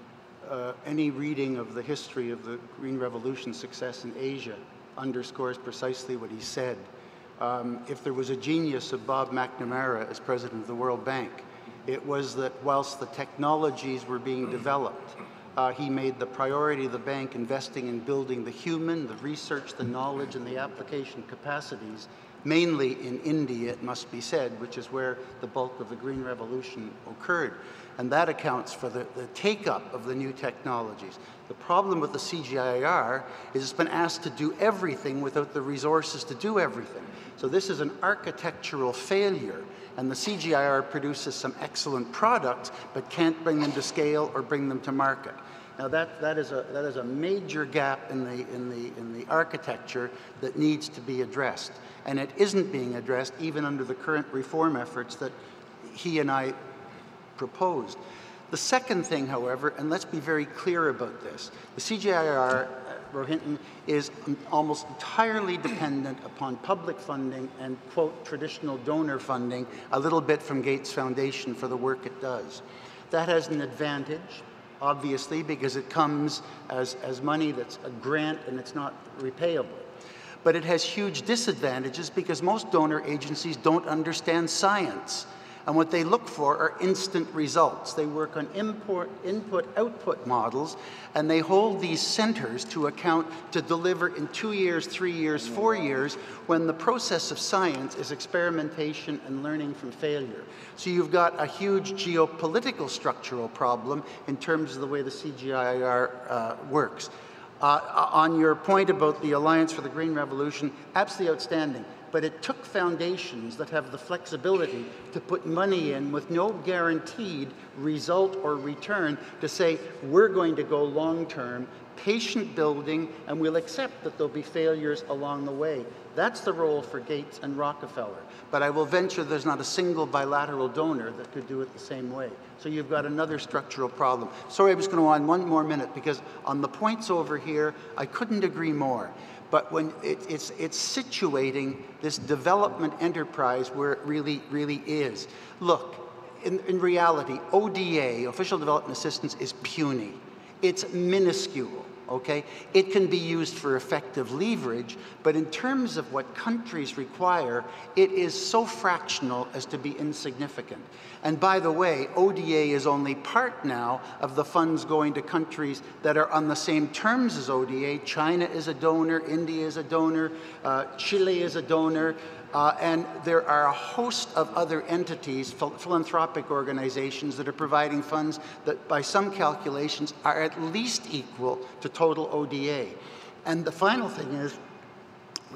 uh, any reading of the history of the Green Revolution's success in Asia underscores precisely what he said. Um, if there was a genius of Bob McNamara as president of the World Bank, it was that whilst the technologies were being developed, uh, he made the priority of the bank investing in building the human, the research, the knowledge, and the application capacities, mainly in India, it must be said, which is where the bulk of the Green Revolution occurred. And that accounts for the, the take-up of the new technologies. The problem with the C G I R is it's been asked to do everything without the resources to do everything. So this is an architectural failure. And the C G I R produces some excellent products, but can't bring them to scale or bring them to market. Now that, that, is, a, that is a major gap in the, in, the, in the architecture that needs to be addressed. And it isn't being addressed even under the current reform efforts that he and I proposed. The second thing, however, and let's be very clear about this, the C G I R, Rohinton, is almost entirely dependent upon public funding and, quote, traditional donor funding, a little bit from Gates Foundation for the work it does. That has an advantage, obviously, because it comes as, as money that's a grant and it's not repayable. But it has huge disadvantages because most donor agencies don't understand science. And what they look for are instant results. They work on import, input-output models, and they hold these centers to account to deliver in two years, three years, four years, when the process of science is experimentation and learning from failure. So you've got a huge geopolitical structural problem in terms of the way the C G I R uh, works. Uh, on your point about the Alliance for the Green Revolution, absolutely outstanding. But it took foundations that have the flexibility to put money in with no guaranteed result or return to say, we're going to go long-term, patient building, and we'll accept that there'll be failures along the way. That's the role for Gates and Rockefeller. But I will venture there's not a single bilateral donor that could do it the same way. So you've got another structural problem. Sorry, I'm just going to go on one more minute, because on the points over here, I couldn't agree more. But when it, it's, it's situating this development enterprise where it really, really is. Look, in, in reality, O D A, Official Development Assistance, is puny. It's minuscule. Okay? It can be used for effective leverage, but in terms of what countries require, it is so fractional as to be insignificant. And by the way, O D A is only part now of the funds going to countries that are on the same terms as O D A. China is a donor, India is a donor, uh, Chile is a donor, Uh, and there are a host of other entities, phil philanthropic organizations, that are providing funds that, by some calculations, are at least equal to total O D A. And the final thing is,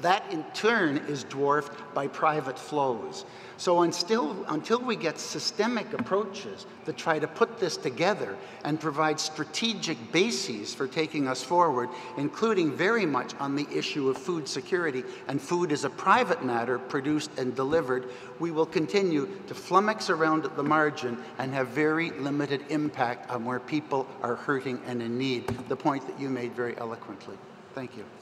That, in turn, is dwarfed by private flows. So until, until we get systemic approaches that try to put this together and provide strategic bases for taking us forward, including very much on the issue of food security and food as a private matter produced and delivered, we will continue to flummox around at the margin and have very limited impact on where people are hurting and in need, the point that you made very eloquently. Thank you.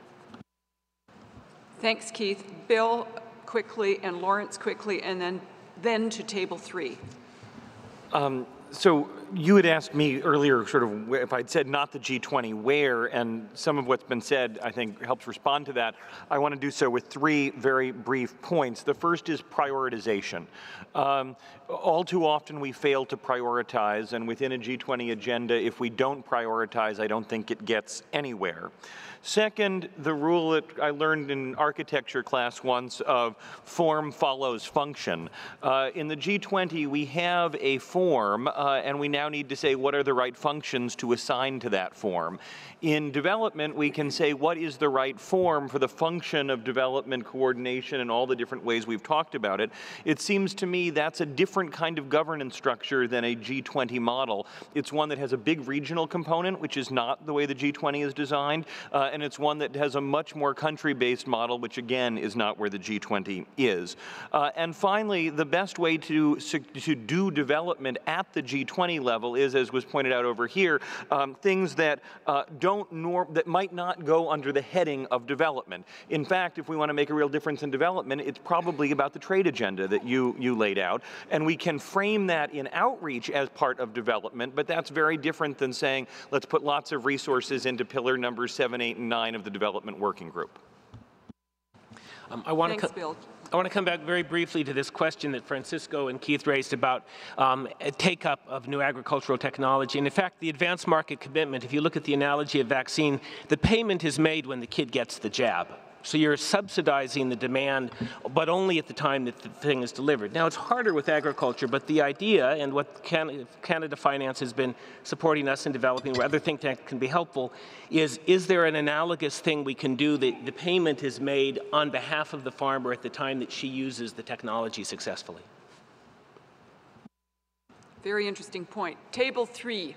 Thanks, Keith. Bill, quickly, and Lawrence, quickly, and then, then to table three. Um, so you had asked me earlier sort of if I'd said not the G twenty, where, and some of what's been said, I think, helps respond to that. I want to do so with three very brief points. The first is prioritization. Um, all too often we fail to prioritize, and within a G twenty agenda, if we don't prioritize, I don't think it gets anywhere. Second, the rule that I learned in architecture class once of form follows function. Uh, in the G twenty, we have a form, uh, and we now need to say what are the right functions to assign to that form. In development, we can say what is the right form for the function of development coordination and all the different ways we've talked about it. It seems to me that's a different kind of governance structure than a G twenty model. It's one that has a big regional component, which is not the way the G twenty is designed. Uh, and it's one that has a much more country-based model, which again is not where the G twenty is. Uh, and finally, the best way to, to do development at the G twenty level is, as was pointed out over here, um, things that uh, don't norm that might not go under the heading of development. In fact, if we want to make a real difference in development, it's probably about the trade agenda that you, you laid out. And we can frame that in outreach as part of development, but that's very different than saying, let's put lots of resources into pillar numbers seven, eight, and nine of the development working group. Um, I want Thanks, to Bill. I want to come back very briefly to this question that Francisco and Keith raised about um, a take-up of new agricultural technology. And in fact, the advanced market commitment, if you look at the analogy of vaccine, the payment is made when the kid gets the jab. So you're subsidizing the demand, but only at the time that the thing is delivered. Now, it's harder with agriculture, but the idea, and what Canada, Canada Finance has been supporting us in developing, where other think tanks can be helpful, is, is there an analogous thing we can do that the payment is made on behalf of the farmer at the time that she uses the technology successfully? Very interesting point. Table three.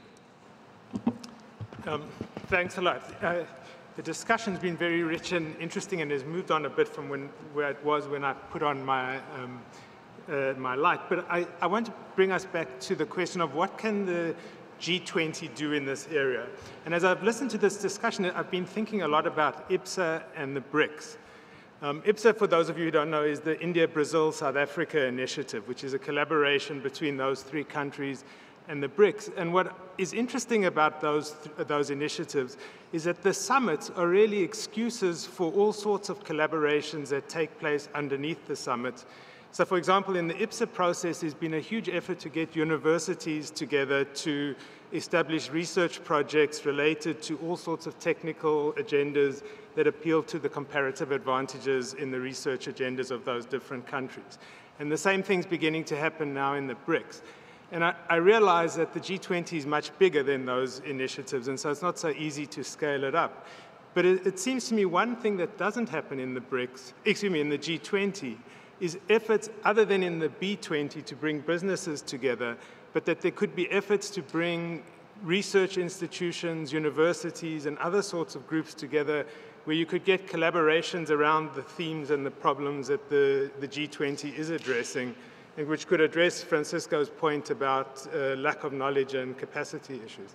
Um, thanks a lot. Uh, The discussion's been very rich and interesting and has moved on a bit from when, where it was when I put on my, um, uh, my light. But I, I want to bring us back to the question of what can the G twenty do in this area? And as I've listened to this discussion, I've been thinking a lot about I P S A and the BRICS. Um, I P S A, for those of you who don't know, is the India, Brazil, South Africa initiative, which is a collaboration between those three countries and the BRICS. And what is interesting about those, th those initiatives is that the summits are really excuses for all sorts of collaborations that take place underneath the summits. So for example, in the I P S A process, there's been a huge effort to get universities together to establish research projects related to all sorts of technical agendas that appeal to the comparative advantages in the research agendas of those different countries. And the same thing's beginning to happen now in the BRICS. And I, I realize that the G twenty is much bigger than those initiatives, and so it's not so easy to scale it up. But it, it seems to me one thing that doesn't happen in the BRICS, excuse me, in the G twenty, is efforts other than in the B twenty to bring businesses together, but that there could be efforts to bring research institutions, universities, and other sorts of groups together where you could get collaborations around the themes and the problems that the, the G twenty is addressing, and which could address Francisco's point about uh, lack of knowledge and capacity issues.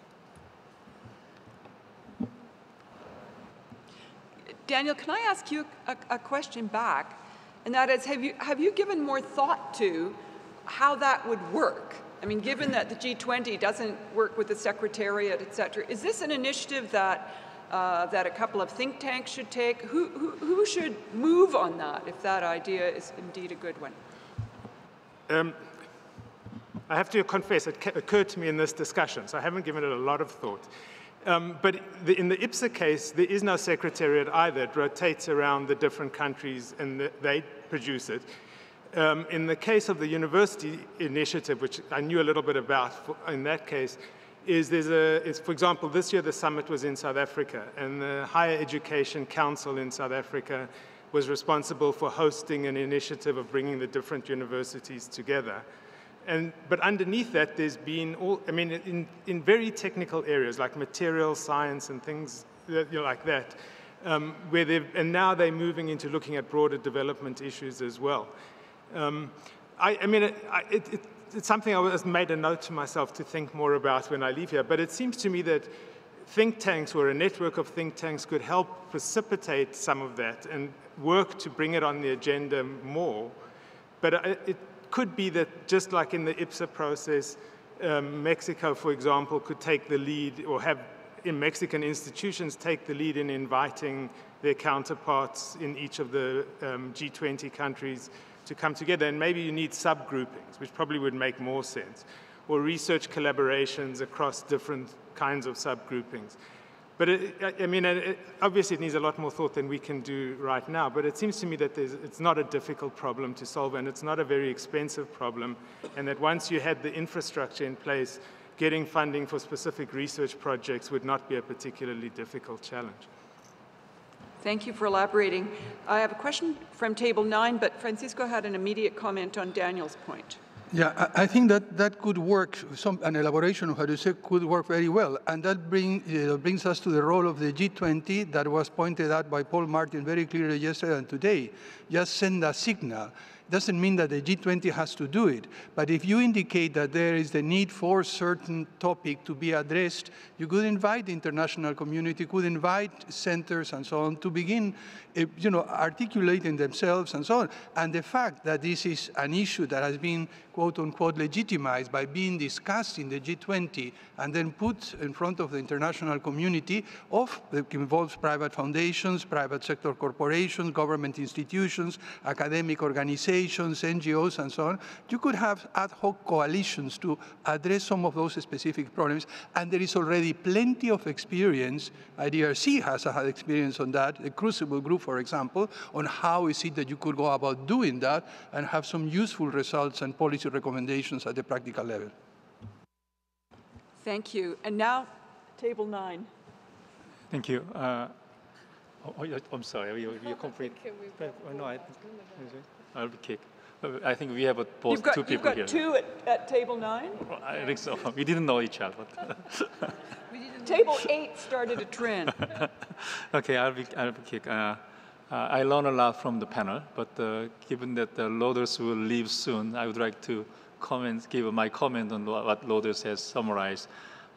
Daniel, can I ask you a, a question back? And that is, have you, have you given more thought to how that would work? I mean, given that the G twenty doesn't work with the Secretariat, et cetera, is this an initiative that, uh, that a couple of think tanks should take? Who, who, who should move on that if that idea is indeed a good one? Um, I have to confess, it occurred to me in this discussion, so I haven't given it a lot of thought. Um, but the, in the I P S A case, there is no secretariat either. It rotates around the different countries and the, they produce it. Um, in the case of the university initiative, which I knew a little bit about for, in that case, is there's a, it's, for example, this year the summit was in South Africa, and the Higher Education Council in South Africa was responsible for hosting an initiative of bringing the different universities together. And, but underneath that, there's been all, I mean, in, in very technical areas like material science and things that, you know, like that, um, where they've, and now they're moving into looking at broader development issues as well. Um, I, I mean, it, it, it, it's something I was made a note to myself to think more about when I leave here, but it seems to me that think tanks or a network of think tanks could help precipitate some of that and work to bring it on the agenda more. But it could be that just like in the I P S A process, um, Mexico, for example, could take the lead or have in Mexican institutions take the lead in inviting their counterparts in each of the um, G twenty countries to come together. And maybe you need subgroupings, which probably would make more sense, or research collaborations across different kinds of subgroupings. But it, I mean, it, obviously it needs a lot more thought than we can do right now, but it seems to me that there's, it's not a difficult problem to solve, and it's not a very expensive problem, and that once you had the infrastructure in place, getting funding for specific research projects would not be a particularly difficult challenge. Thank you for elaborating. I have a question from table nine, but Francisco had an immediate comment on Daniel's point. Yeah, I think that that could work, some, an elaboration of how to say could work very well. And that bring, uh, brings us to the role of the G twenty that was pointed out by Paul Martin very clearly yesterday and today. Just send a signal. Doesn't mean that the G twenty has to do it. But if you indicate that there is the need for certain topic to be addressed, you could invite the international community, could invite centers and so on to begin you know, articulating themselves and so on. And the fact that this is an issue that has been, quote unquote, legitimized by being discussed in the G twenty and then put in front of the international community of, that involves private foundations, private sector corporations, government institutions, academic organizations, N G Os, and so on, you could have ad hoc coalitions to address some of those specific problems. And there is already plenty of experience. I D R C has had experience on that, the Crucible Group, for example, on how is it that you could go about doing that and have some useful results and policy recommendations at the practical level. Thank you. And now, table nine. Thank you. Uh, oh, I'm sorry, you, you complete. Oh, no, I, I'll be kicked. I think we have both got, two people here. You've got two at, at table nine? I think so. We didn't know each other. Table eight started a trend. Okay, I'll be, I'll be kicked. Uh, uh, I learned a lot from the panel, but uh, given that the Lourdes will leave soon, I would like to comment, give my comment on what Lourdes has summarized.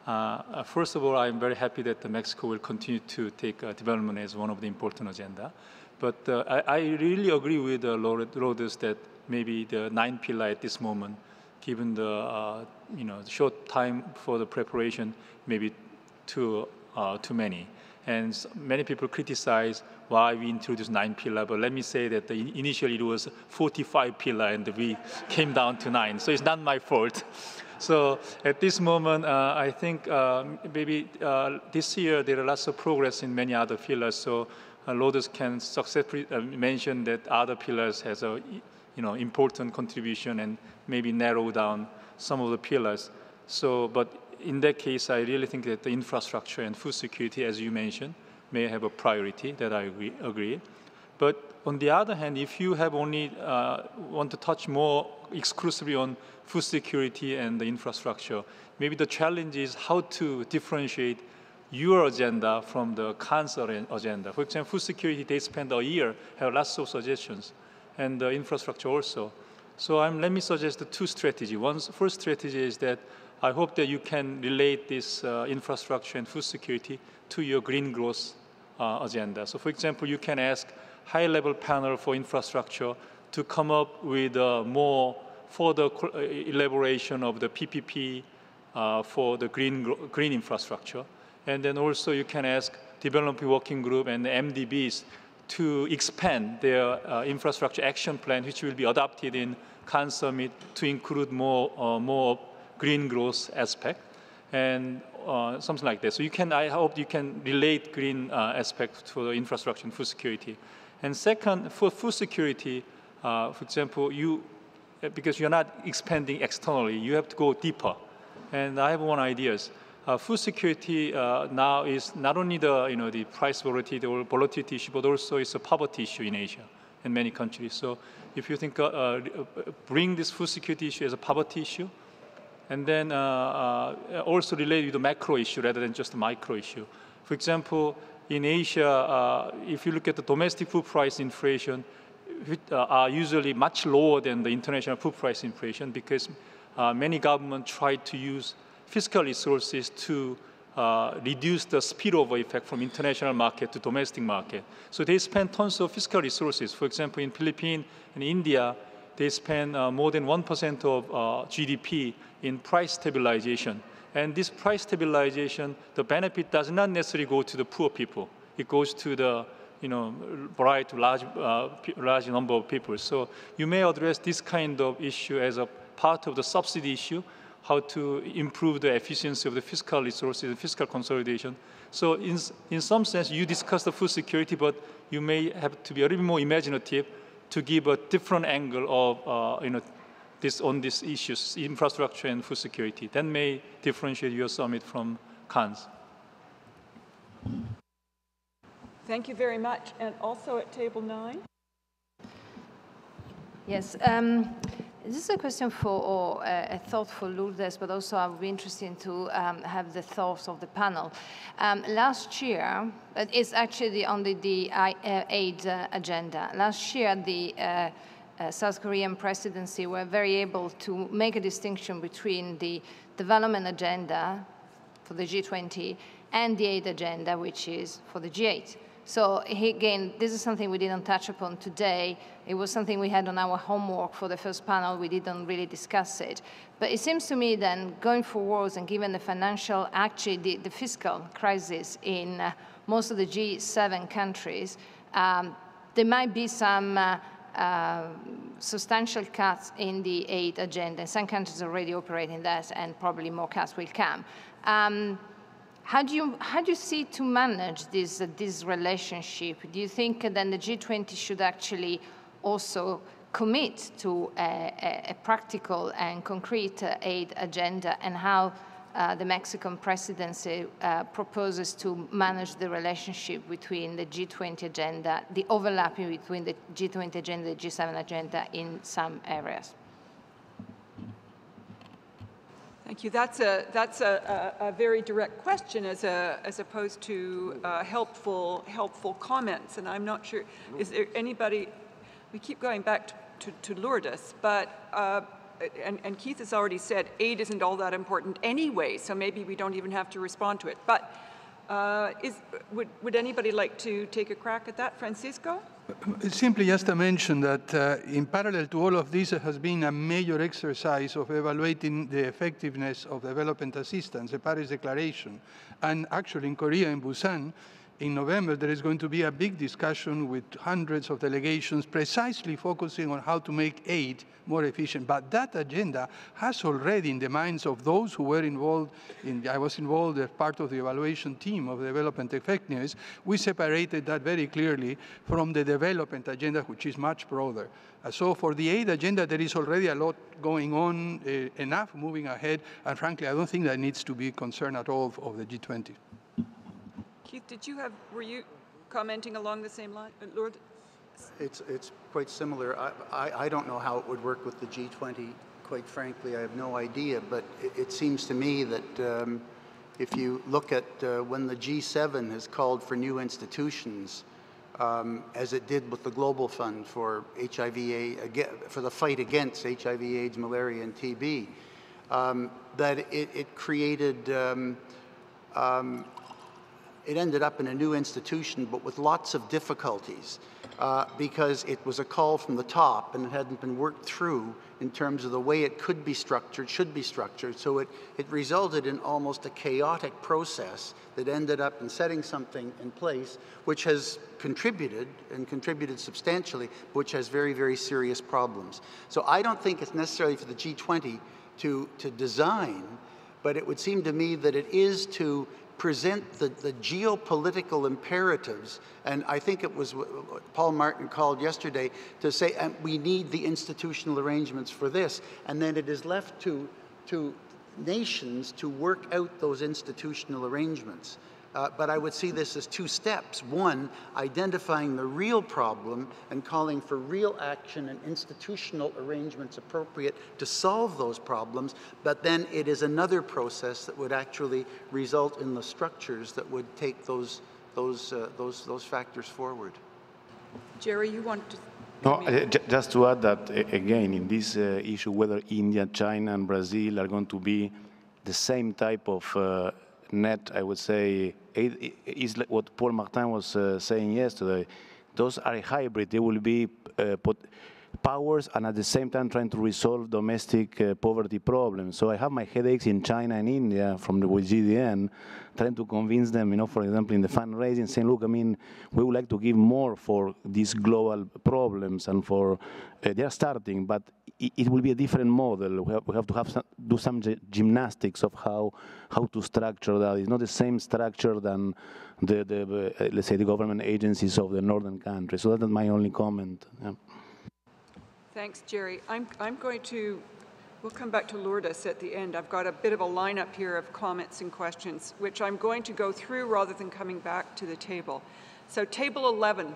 Uh, first of all, I'm very happy that Mexico will continue to take uh, development as one of the important agenda. But uh, I, I really agree with uh, Lourdes that maybe the nine pillar at this moment, given the uh, you know short time for the preparation, maybe too uh, too many. And many people criticize why we introduced nine pillar, but let me say that the, initially it was forty-five pillar and we came down to nine, so it's not my fault. So at this moment, uh, I think uh, maybe uh, this year there are lots of progress in many other pillars, so uh, Lourdes can successfully uh, mention that other pillars has a you know, important contribution and maybe narrow down some of the pillars. So, but in that case, I really think that the infrastructure and food security, as you mentioned, may have a priority, that I agree. agree. But on the other hand, if you have only uh, want to touch more exclusively on food security and the infrastructure, maybe the challenge is how to differentiate your agenda from the council agenda. For example, food security, they spend a year, have lots of suggestions, and the infrastructure also. So I'm, let me suggest the two strategies. One first strategy is that I hope that you can relate this uh, infrastructure and food security to your green growth uh, agenda. So for example, you can ask high-level panel for infrastructure to come up with uh, more further elaboration of the P P P uh, for the green, green infrastructure. And then also you can ask development working group and the M D Bs to expand their uh, infrastructure action plan, which will be adopted in Cannes Summit to include more, uh, more green growth aspect and uh, something like that. So you can, I hope you can relate green uh, aspect to the infrastructure and food security. And second, for food security, uh, for example, you, because you're not expanding externally, you have to go deeper. And I have one idea. uh, food security uh, now is not only the, you know, the price volatility or volatility issue, but also it's a poverty issue in Asia and many countries. So if you think, uh, uh, bring this food security issue as a poverty issue, and then uh, uh, also related to the macro issue rather than just the micro issue. For example, in Asia, uh, if you look at the domestic food price inflation, uh, are usually much lower than the international food price inflation because uh, many governments try to use fiscal resources to uh, reduce the spillover effect from international market to domestic market. So they spend tons of fiscal resources. For example, in Philippines and India, they spend uh, more than one percent of uh, G D P in price stabilization. And this price stabilization, the benefit does not necessarily go to the poor people. It goes to the, you know, variety, large, uh, large number of people. So you may address this kind of issue as a part of the subsidy issue, how to improve the efficiency of the fiscal resources and fiscal consolidation. So in, in some sense, you discuss the food security, but you may have to be a little more imaginative to give a different angle of, uh, you know, this, on these issues, infrastructure and food security. That may differentiate your summit from Cannes. Thank you very much. And also at table nine. Yes. Um, This is a question for, or a thought for Lourdes, but also I would be interested to um, have the thoughts of the panel. Um, last year, it's actually on the, the aid uh, agenda. Last year, the uh, uh, South Korean presidency were very able to make a distinction between the development agenda for the G twenty and the aid agenda, which is for the G eight. So again, this is something we didn't touch upon today. It was something we had on our homework for the first panel. We didn't really discuss it. But it seems to me then, going forwards and given the financial, actually the, the fiscal crisis in uh, most of the G seven countries, um, there might be some uh, uh, substantial cuts in the aid agenda. Some countries are already operating that, and probably more cuts will come. Um, How do you, how do you see to manage this, uh, this relationship? Do you think uh, then the G twenty should actually also commit to a, a, a practical and concrete uh, aid agenda, and how uh, the Mexican presidency uh, proposes to manage the relationship between the G twenty agenda, the overlapping between the G twenty agenda and the G seven agenda in some areas? Thank you. That's a that's a, a, a very direct question, as a as opposed to uh, helpful helpful comments. And I'm not sure. Is there anybody? We keep going back to, to, to Lourdes, but uh, and, and Keith has already said aid isn't all that important anyway. So maybe we don't even have to respond to it. But uh, is would would anybody like to take a crack at that, Francisco? Simply just to mention that uh, in parallel to all of this, there has been a major exercise of evaluating the effectiveness of development assistance, the Paris Declaration. And actually in Korea, in Busan, in November, there is going to be a big discussion with hundreds of delegations precisely focusing on how to make aid more efficient. But that agenda has already in the minds of those who were involved, in, I was involved as part of the evaluation team of development effectiveness. We separated that very clearly from the development agenda, which is much broader. Uh, so for the aid agenda, there is already a lot going on, uh, enough moving ahead, and frankly, I don't think that needs to be concern at all of the G twenty. Keith, did you have, were you commenting along the same line, Lourdes? It's, it's quite similar. I, I, I don't know how it would work with the G twenty, quite frankly. I have no idea, but it, it seems to me that um, if you look at uh, when the G seven has called for new institutions, um, as it did with the Global Fund for H I V A, for the fight against H I V, AIDS, malaria, and T B, um, that it, it created um, um, it ended up in a new institution, but with lots of difficulties, uh, because it was a call from the top and it hadn't been worked through in terms of the way it could be structured, should be structured. So it, it resulted in almost a chaotic process that ended up in setting something in place which has contributed and contributed substantially, which has very, very serious problems. So I don't think it's necessarily for the G twenty to, to design, but it would seem to me that it is to present the, the geopolitical imperatives, and I think it was what Paul Martin called yesterday to say, and we need the institutional arrangements for this, and then it is left to, to nations to work out those institutional arrangements. Uh, but I would see this as two steps. One, identifying the real problem and calling for real action and institutional arrangements appropriate to solve those problems, but then it is another process that would actually result in the structures that would take those, those, uh, those, those factors forward. Jerry, you want to... No, uh, just to add that, uh, again, in this uh, issue, whether India, China, and Brazil are going to be the same type of uh, net, I would say, it is like what Paul Martin was uh, saying yesterday. Those are a hybrid. They will be uh, put powers and at the same time trying to resolve domestic uh, poverty problems. So I have my headaches in China and India from the G D N, trying to convince them, you know, for example, in the fundraising, saying, look, I mean, we would like to give more for these global problems and for, uh, they're starting, but it, it will be a different model. We have, we have to have some, do some gymnastics of how, how to structure that. It's not the same structure than the, the uh, let's say, the government agencies of the northern countries. So that's my only comment. Yeah. Thanks, Jerry. I'm, I'm going to, we'll come back to Lourdes at the end. I've got a bit of a lineup here of comments and questions, which I'm going to go through rather than coming back to the table. So table eleven.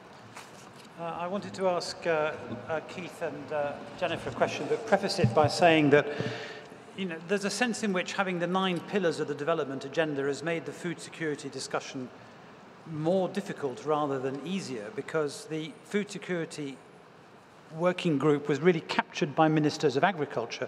Uh, I wanted to ask uh, uh, Keith and uh, Jennifer a question, but preface it by saying that, you know, there's a sense in which having the nine pillars of the development agenda has made the food security discussion more difficult rather than easier, because the food security working group was really captured by ministers of agriculture,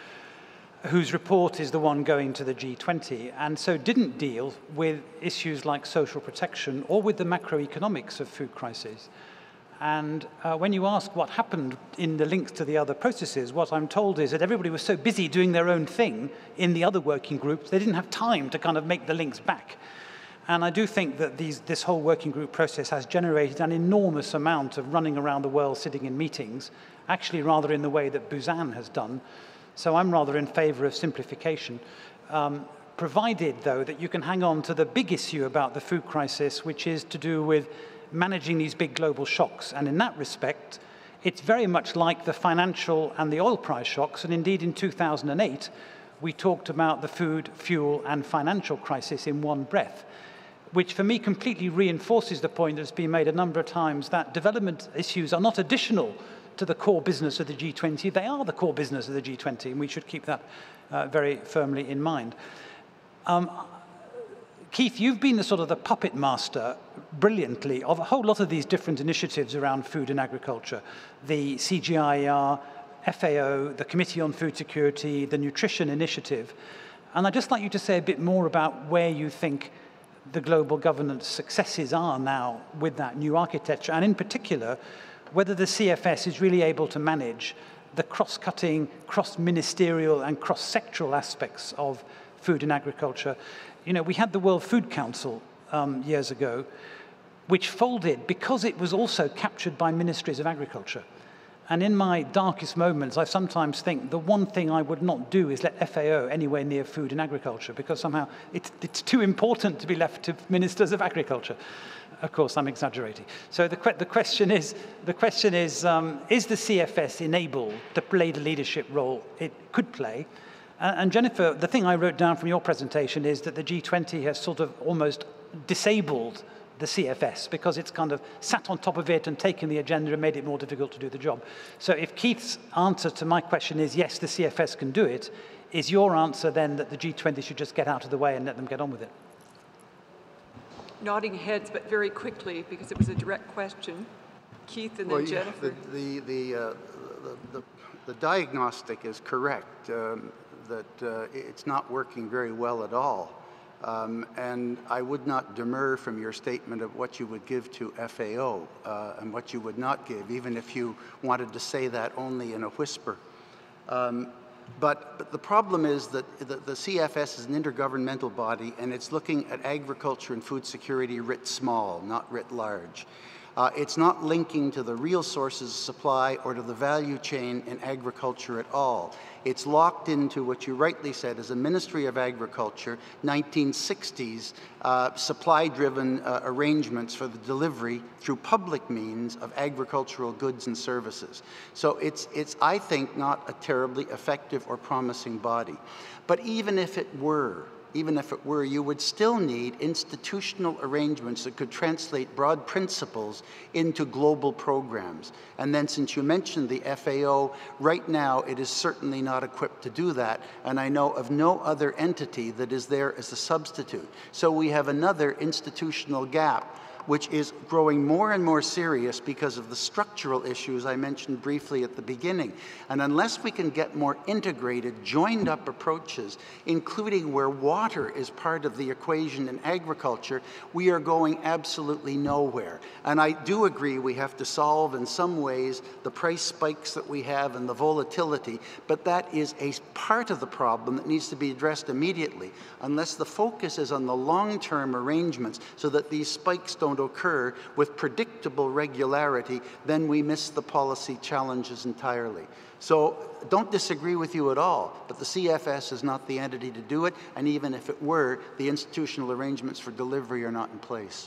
whose report is the one going to the G twenty, and so didn't deal with issues like social protection or with the macroeconomics of food crises. And uh, when you ask what happened in the links to the other processes, what I'm told is that everybody was so busy doing their own thing in the other working groups, they didn't have time to kind of make the links back. And I do think that these, this whole working group process has generated an enormous amount of running around the world sitting in meetings, actually rather in the way that Busan has done. So I'm rather in favor of simplification, um, provided, though, that you can hang on to the big issue about the food crisis, which is to do with managing these big global shocks. And in that respect, it's very much like the financial and the oil price shocks. And indeed, in two thousand eight, we talked about the food, fuel, and financial crisis in one breath, which for me completely reinforces the point that's been made a number of times that development issues are not additional to the core business of the G twenty. They are the core business of the G twenty, and we should keep that uh, very firmly in mind. Um, Keith, you've been the sort of the puppet master, brilliantly, of a whole lot of these different initiatives around food and agriculture. The C G I E R, F A O, the Committee on Food Security, the Nutrition Initiative. And I'd just like you to say a bit more about where you think the global governance successes are now with that new architecture, and in particular, whether the C F S is really able to manage the cross-cutting, cross-ministerial and cross-sectoral aspects of food and agriculture. You know, we had the World Food Council um, years ago, which folded because it was also captured by ministries of agriculture. And in my darkest moments, I sometimes think the one thing I would not do is let F A O anywhere near food and agriculture, because somehow it's, it's too important to be left to ministers of agriculture. Of course, I'm exaggerating. So the, que the question is, the question is, um, is the C F S enabled to play the leadership role it could play? Uh, and Jennifer, the thing I wrote down from your presentation is that the G twenty has sort of almost disabled the C F S because it's kind of sat on top of it and taken the agenda and made it more difficult to do the job. So if Keith's answer to my question is yes, the C F S can do it, is your answer then that the G twenty should just get out of the way and let them get on with it? Nodding heads, but very quickly, because it was a direct question. Keith and then well, Jennifer. The, the, the, uh, the, the, the diagnostic is correct, um, that uh, it's not working very well at all. Um, and I would not demur from your statement of what you would give to F A O uh, and what you would not give, even if you wanted to say that only in a whisper. Um, but, but the problem is that the, the C F S is an intergovernmental body, and it's looking at agriculture and food security writ small, not writ large. Uh, it's not linking to the real sources of supply or to the value chain in agriculture at all. It's locked into what you rightly said is a Ministry of Agriculture, nineteen sixties, uh, supply-driven uh, arrangements for the delivery through public means of agricultural goods and services. So it's, it's, I think, not a terribly effective or promising body. But even if it were, even if it were, you would still need institutional arrangements that could translate broad principles into global programs. And then since you mentioned the F A O, right now it is certainly not equipped to do that, and I know of no other entity that is there as a substitute. So we have another institutional gap which is growing more and more serious because of the structural issues I mentioned briefly at the beginning. And unless we can get more integrated, joined up approaches, including where water is part of the equation in agriculture, we are going absolutely nowhere. And I do agree we have to solve in some ways the price spikes that we have and the volatility, but that is a part of the problem that needs to be addressed immediately, unless the focus is on the long-term arrangements so that these spikes don't occur with predictable regularity, then we miss the policy challenges entirely. So don't disagree with you at all, but the C F S is not the entity to do it, and even if it were, the institutional arrangements for delivery are not in place.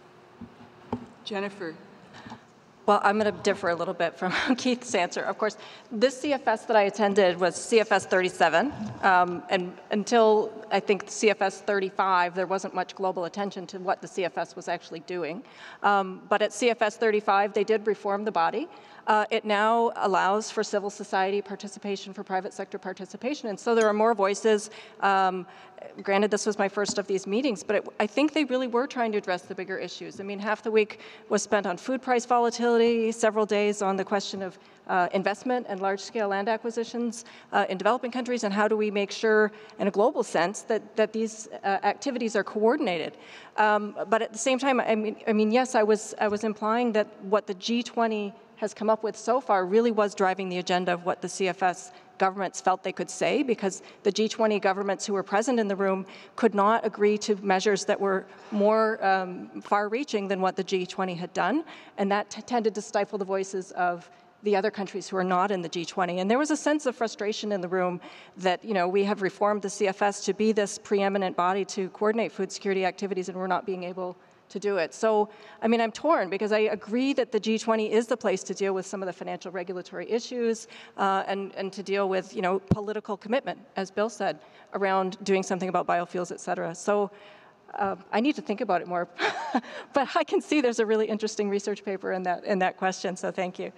Jennifer. Well, I'm going to differ a little bit from Keith's answer. Of course, this C F S that I attended was C F S thirty-seven, um, and until I think C F S thirty-five, there wasn't much global attention to what the C F S was actually doing. Um, but at C F S thirty-five, they did reform the body. Uh, it now allows for civil society participation, for private sector participation, and so there are more voices. Um, granted, this was my first of these meetings, but it, I think they really were trying to address the bigger issues. I mean, half the week was spent on food price volatility, several days on the question of uh, investment and large-scale land acquisitions uh, in developing countries, and how do we make sure, in a global sense, that, that these uh, activities are coordinated. Um, but at the same time, I mean, I mean, yes, I was, I was implying that what the G twenty has come up with so far really was driving the agenda of what the C F S governments felt they could say, because the G twenty governments who were present in the room could not agree to measures that were more um, far-reaching than what the G twenty had done, and that t tended to stifle the voices of the other countries who are not in the G twenty. And there was a sense of frustration in the room that, you know, we have reformed the C F S to be this preeminent body to coordinate food security activities, and we're not being able to do it. So, I mean, I'm torn because I agree that the G twenty is the place to deal with some of the financial regulatory issues uh, and, and to deal with, you know, political commitment, as Bill said, around doing something about biofuels, et cetera. So uh, I need to think about it more, but I can see there's a really interesting research paper in that, in that question, so thank you.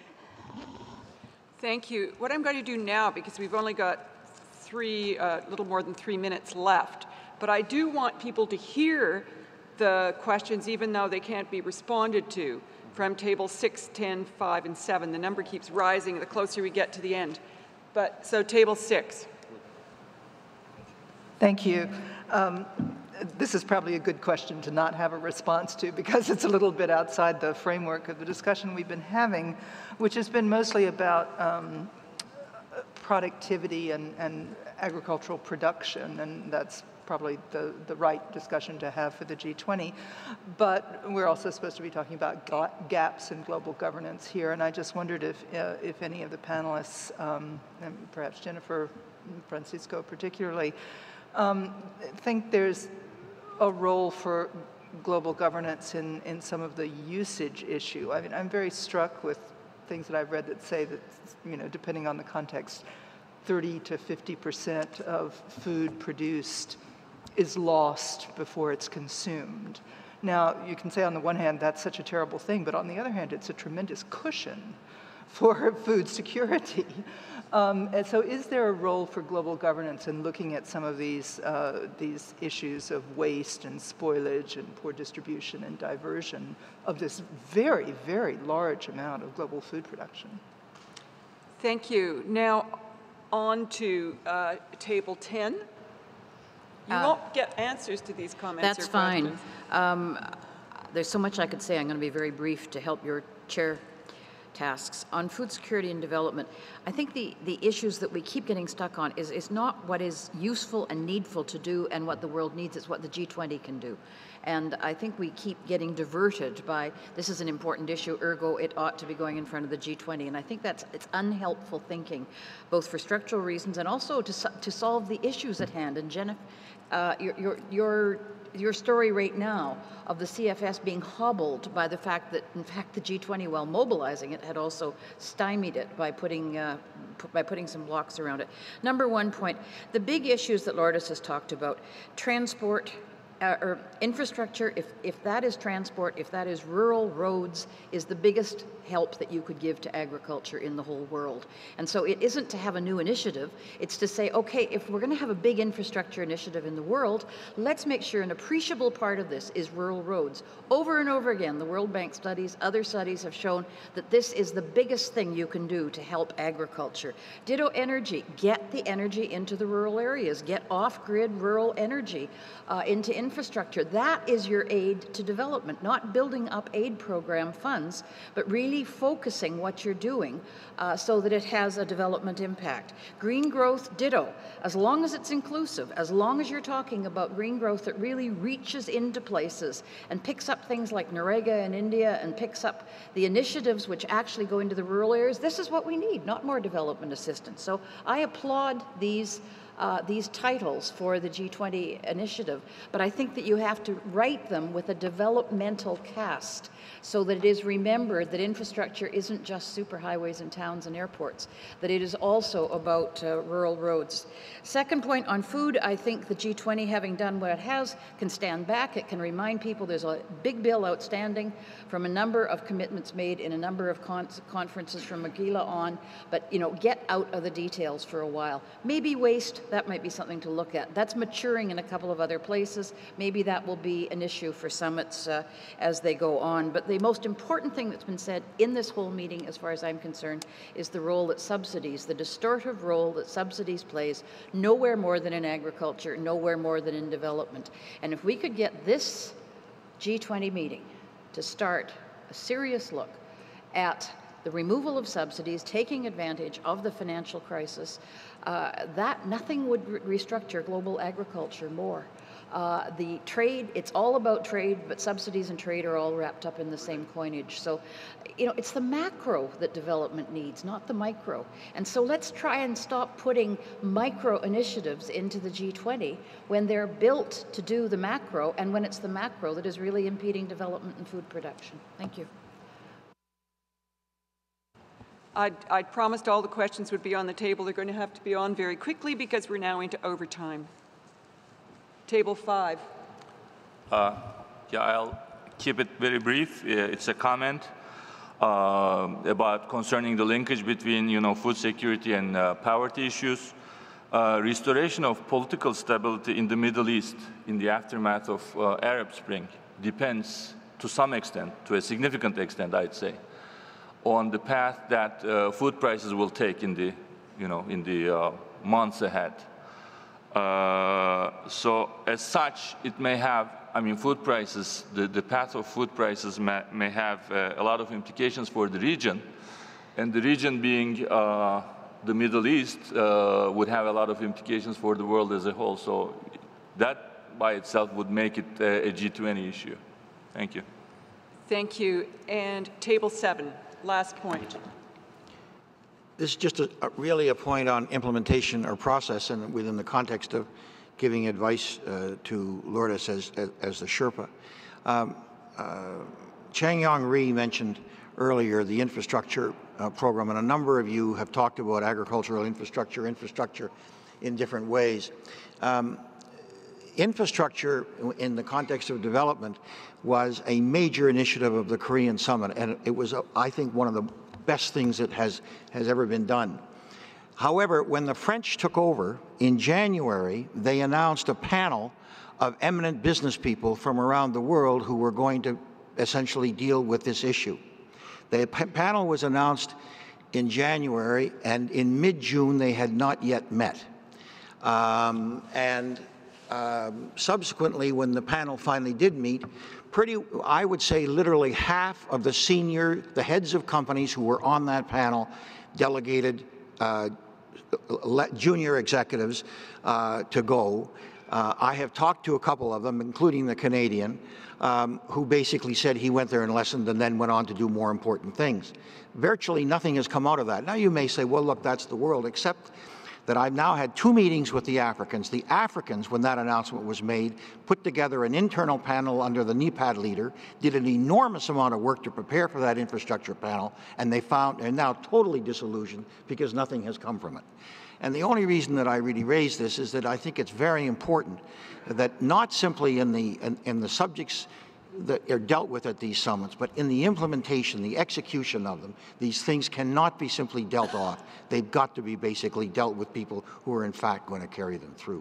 Thank you. What I'm going to do now, because we've only got three, a uh, little more than three minutes left, but I do want people to hear the questions, even though they can't be responded to, from table six, ten, five, and seven. The number keeps rising the closer we get to the end. But so table six. Thank you. Um, this is probably a good question to not have a response to because it's a little bit outside the framework of the discussion we've been having, which has been mostly about um, productivity and, and agricultural production, and that's probably the, the right discussion to have for the G twenty. But we're also supposed to be talking about gaps in global governance here, and I just wondered if, uh, if any of the panelists, um, and perhaps Jennifer, Francisco particularly, um, think there's a role for global governance in, in some of the usage issue. I mean, I'm very struck with things that I've read that say that, you know, depending on the context, thirty to fifty percent of food produced is lost before it's consumed. Now, you can say on the one hand, that's such a terrible thing, but on the other hand, it's a tremendous cushion for food security. Um, and so is there a role for global governance in looking at some of these, uh, these issues of waste and spoilage and poor distribution and diversion of this very, very large amount of global food production? Thank you. Now, on to uh, table ten. You uh, won't get answers to these comments That's or fine. questions. Um, there's so much I could say. I'm going to be very brief to help your chair tasks. On food security and development, I think the, the issues that we keep getting stuck on is, is not what is useful and needful to do and what the world needs, it's what the G twenty can do. And I think we keep getting diverted by, this is an important issue, ergo it ought to be going in front of the G twenty. And I think that's it's unhelpful thinking, both for structural reasons and also to, to solve the issues at hand. And Jennifer, uh, your, your, your, your story right now of the C F S being hobbled by the fact that, in fact, the G twenty, while mobilizing it, had also stymied it by putting, uh, by putting some blocks around it. Number one point, the big issues that Lourdes has talked about, transport, Uh, or infrastructure, if, if that is transport, if that is rural roads, is the biggest help that you could give to agriculture in the whole world. And so it isn't to have a new initiative, it's to say, okay, if we're going to have a big infrastructure initiative in the world, let's make sure an appreciable part of this is rural roads. Over and over again, the World Bank studies, other studies have shown that this is the biggest thing you can do to help agriculture. Ditto energy, get the energy into the rural areas, get off-grid rural energy uh, into infrastructure. That is your aid to development, not building up aid program funds, but really focusing what you're doing uh, so that it has a development impact. Green growth, ditto. As long as it's inclusive, as long as you're talking about green growth that really reaches into places and picks up things like Narega in India and picks up the initiatives which actually go into the rural areas, this is what we need, not more development assistance. So I applaud these Uh, these titles for the G twenty initiative, but I think that you have to write them with a developmental cast so that it is remembered that infrastructure isn't just superhighways and towns and airports, that it is also about uh, rural roads. Second point on food, I think the G twenty, having done what it has, can stand back. It can remind people there's a big bill outstanding from a number of commitments made in a number of con conferences from Magila on, but you know, get out of the details for a while. Maybe waste, that might be something to look at. That's maturing in a couple of other places. Maybe that will be an issue for summits uh, as they go on. But the most important thing that's been said in this whole meeting, as far as I'm concerned, is the role that subsidies, the distortive role that subsidies plays, nowhere more than in agriculture, nowhere more than in development. And if we could get this G twenty meeting to start a serious look at the removal of subsidies, taking advantage of the financial crisis, uh, that nothing would re restructure global agriculture more. Uh, the trade, it's all about trade, but subsidies and trade are all wrapped up in the same coinage. So, you know, it's the macro that development needs, not the micro. And so let's try and stop putting micro initiatives into the G twenty when they're built to do the macro, and when it's the macro that is really impeding development and food production. Thank you. I'd, I'd promised all the questions would be on the table. They're going to have to be on very quickly because we're now into overtime. Table five. Uh, yeah, I'll keep it very brief. It's a comment uh, about concerning the linkage between, you know, food security and uh, poverty issues. Uh, restoration of political stability in the Middle East in the aftermath of uh, Arab Spring depends to some extent, to a significant extent, I'd say, on the path that uh, food prices will take in the, you know, in the uh, months ahead. Uh, so as such, it may have, I mean, food prices, the, the path of food prices may, may have uh, a lot of implications for the region, and the region being uh, the Middle East uh, would have a lot of implications for the world as a whole. So that by itself would make it a, a G twenty issue. Thank you. Thank you. And table seven, last point. This is just a, a really a point on implementation or process, and within the context of giving advice uh, to Lourdes as, as, as the Sherpa. Um, uh, Chang Yong Rhee mentioned earlier the infrastructure uh, program, and a number of you have talked about agricultural infrastructure, infrastructure in different ways. Um, infrastructure in the context of development was a major initiative of the Korean Summit, and it was, uh, I think, one of the best things that has, has ever been done. However, when the French took over in January, they announced a panel of eminent business people from around the world who were going to essentially deal with this issue. The panel was announced in January, and in mid-June they had not yet met. Um, and um, subsequently, when the panel finally did meet, pretty, I would say literally half of the senior, the heads of companies who were on that panel delegated uh, junior executives uh, to go. Uh, I have talked to a couple of them, including the Canadian, um, who basically said he went there and listened and then went on to do more important things. Virtually nothing has come out of that. Now you may say, well, look, that's the world, except that I've now had two meetings with the Africans. The Africans, when that announcement was made, put together an internal panel under the N E P A D leader, did an enormous amount of work to prepare for that infrastructure panel, and they found, and now totally disillusioned because nothing has come from it. And the only reason that I really raise this is that I think it's very important that not simply in the, in, in the subjects that are dealt with at these summits, but in the implementation, the execution of them, these things cannot be simply dealt off. They've got to be basically dealt with people who are in fact going to carry them through.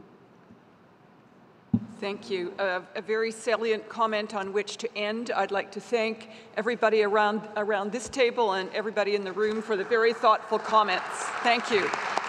Thank you. Uh, a very salient comment on which to end. I'd like to thank everybody around, around this table and everybody in the room for the very thoughtful comments. Thank you.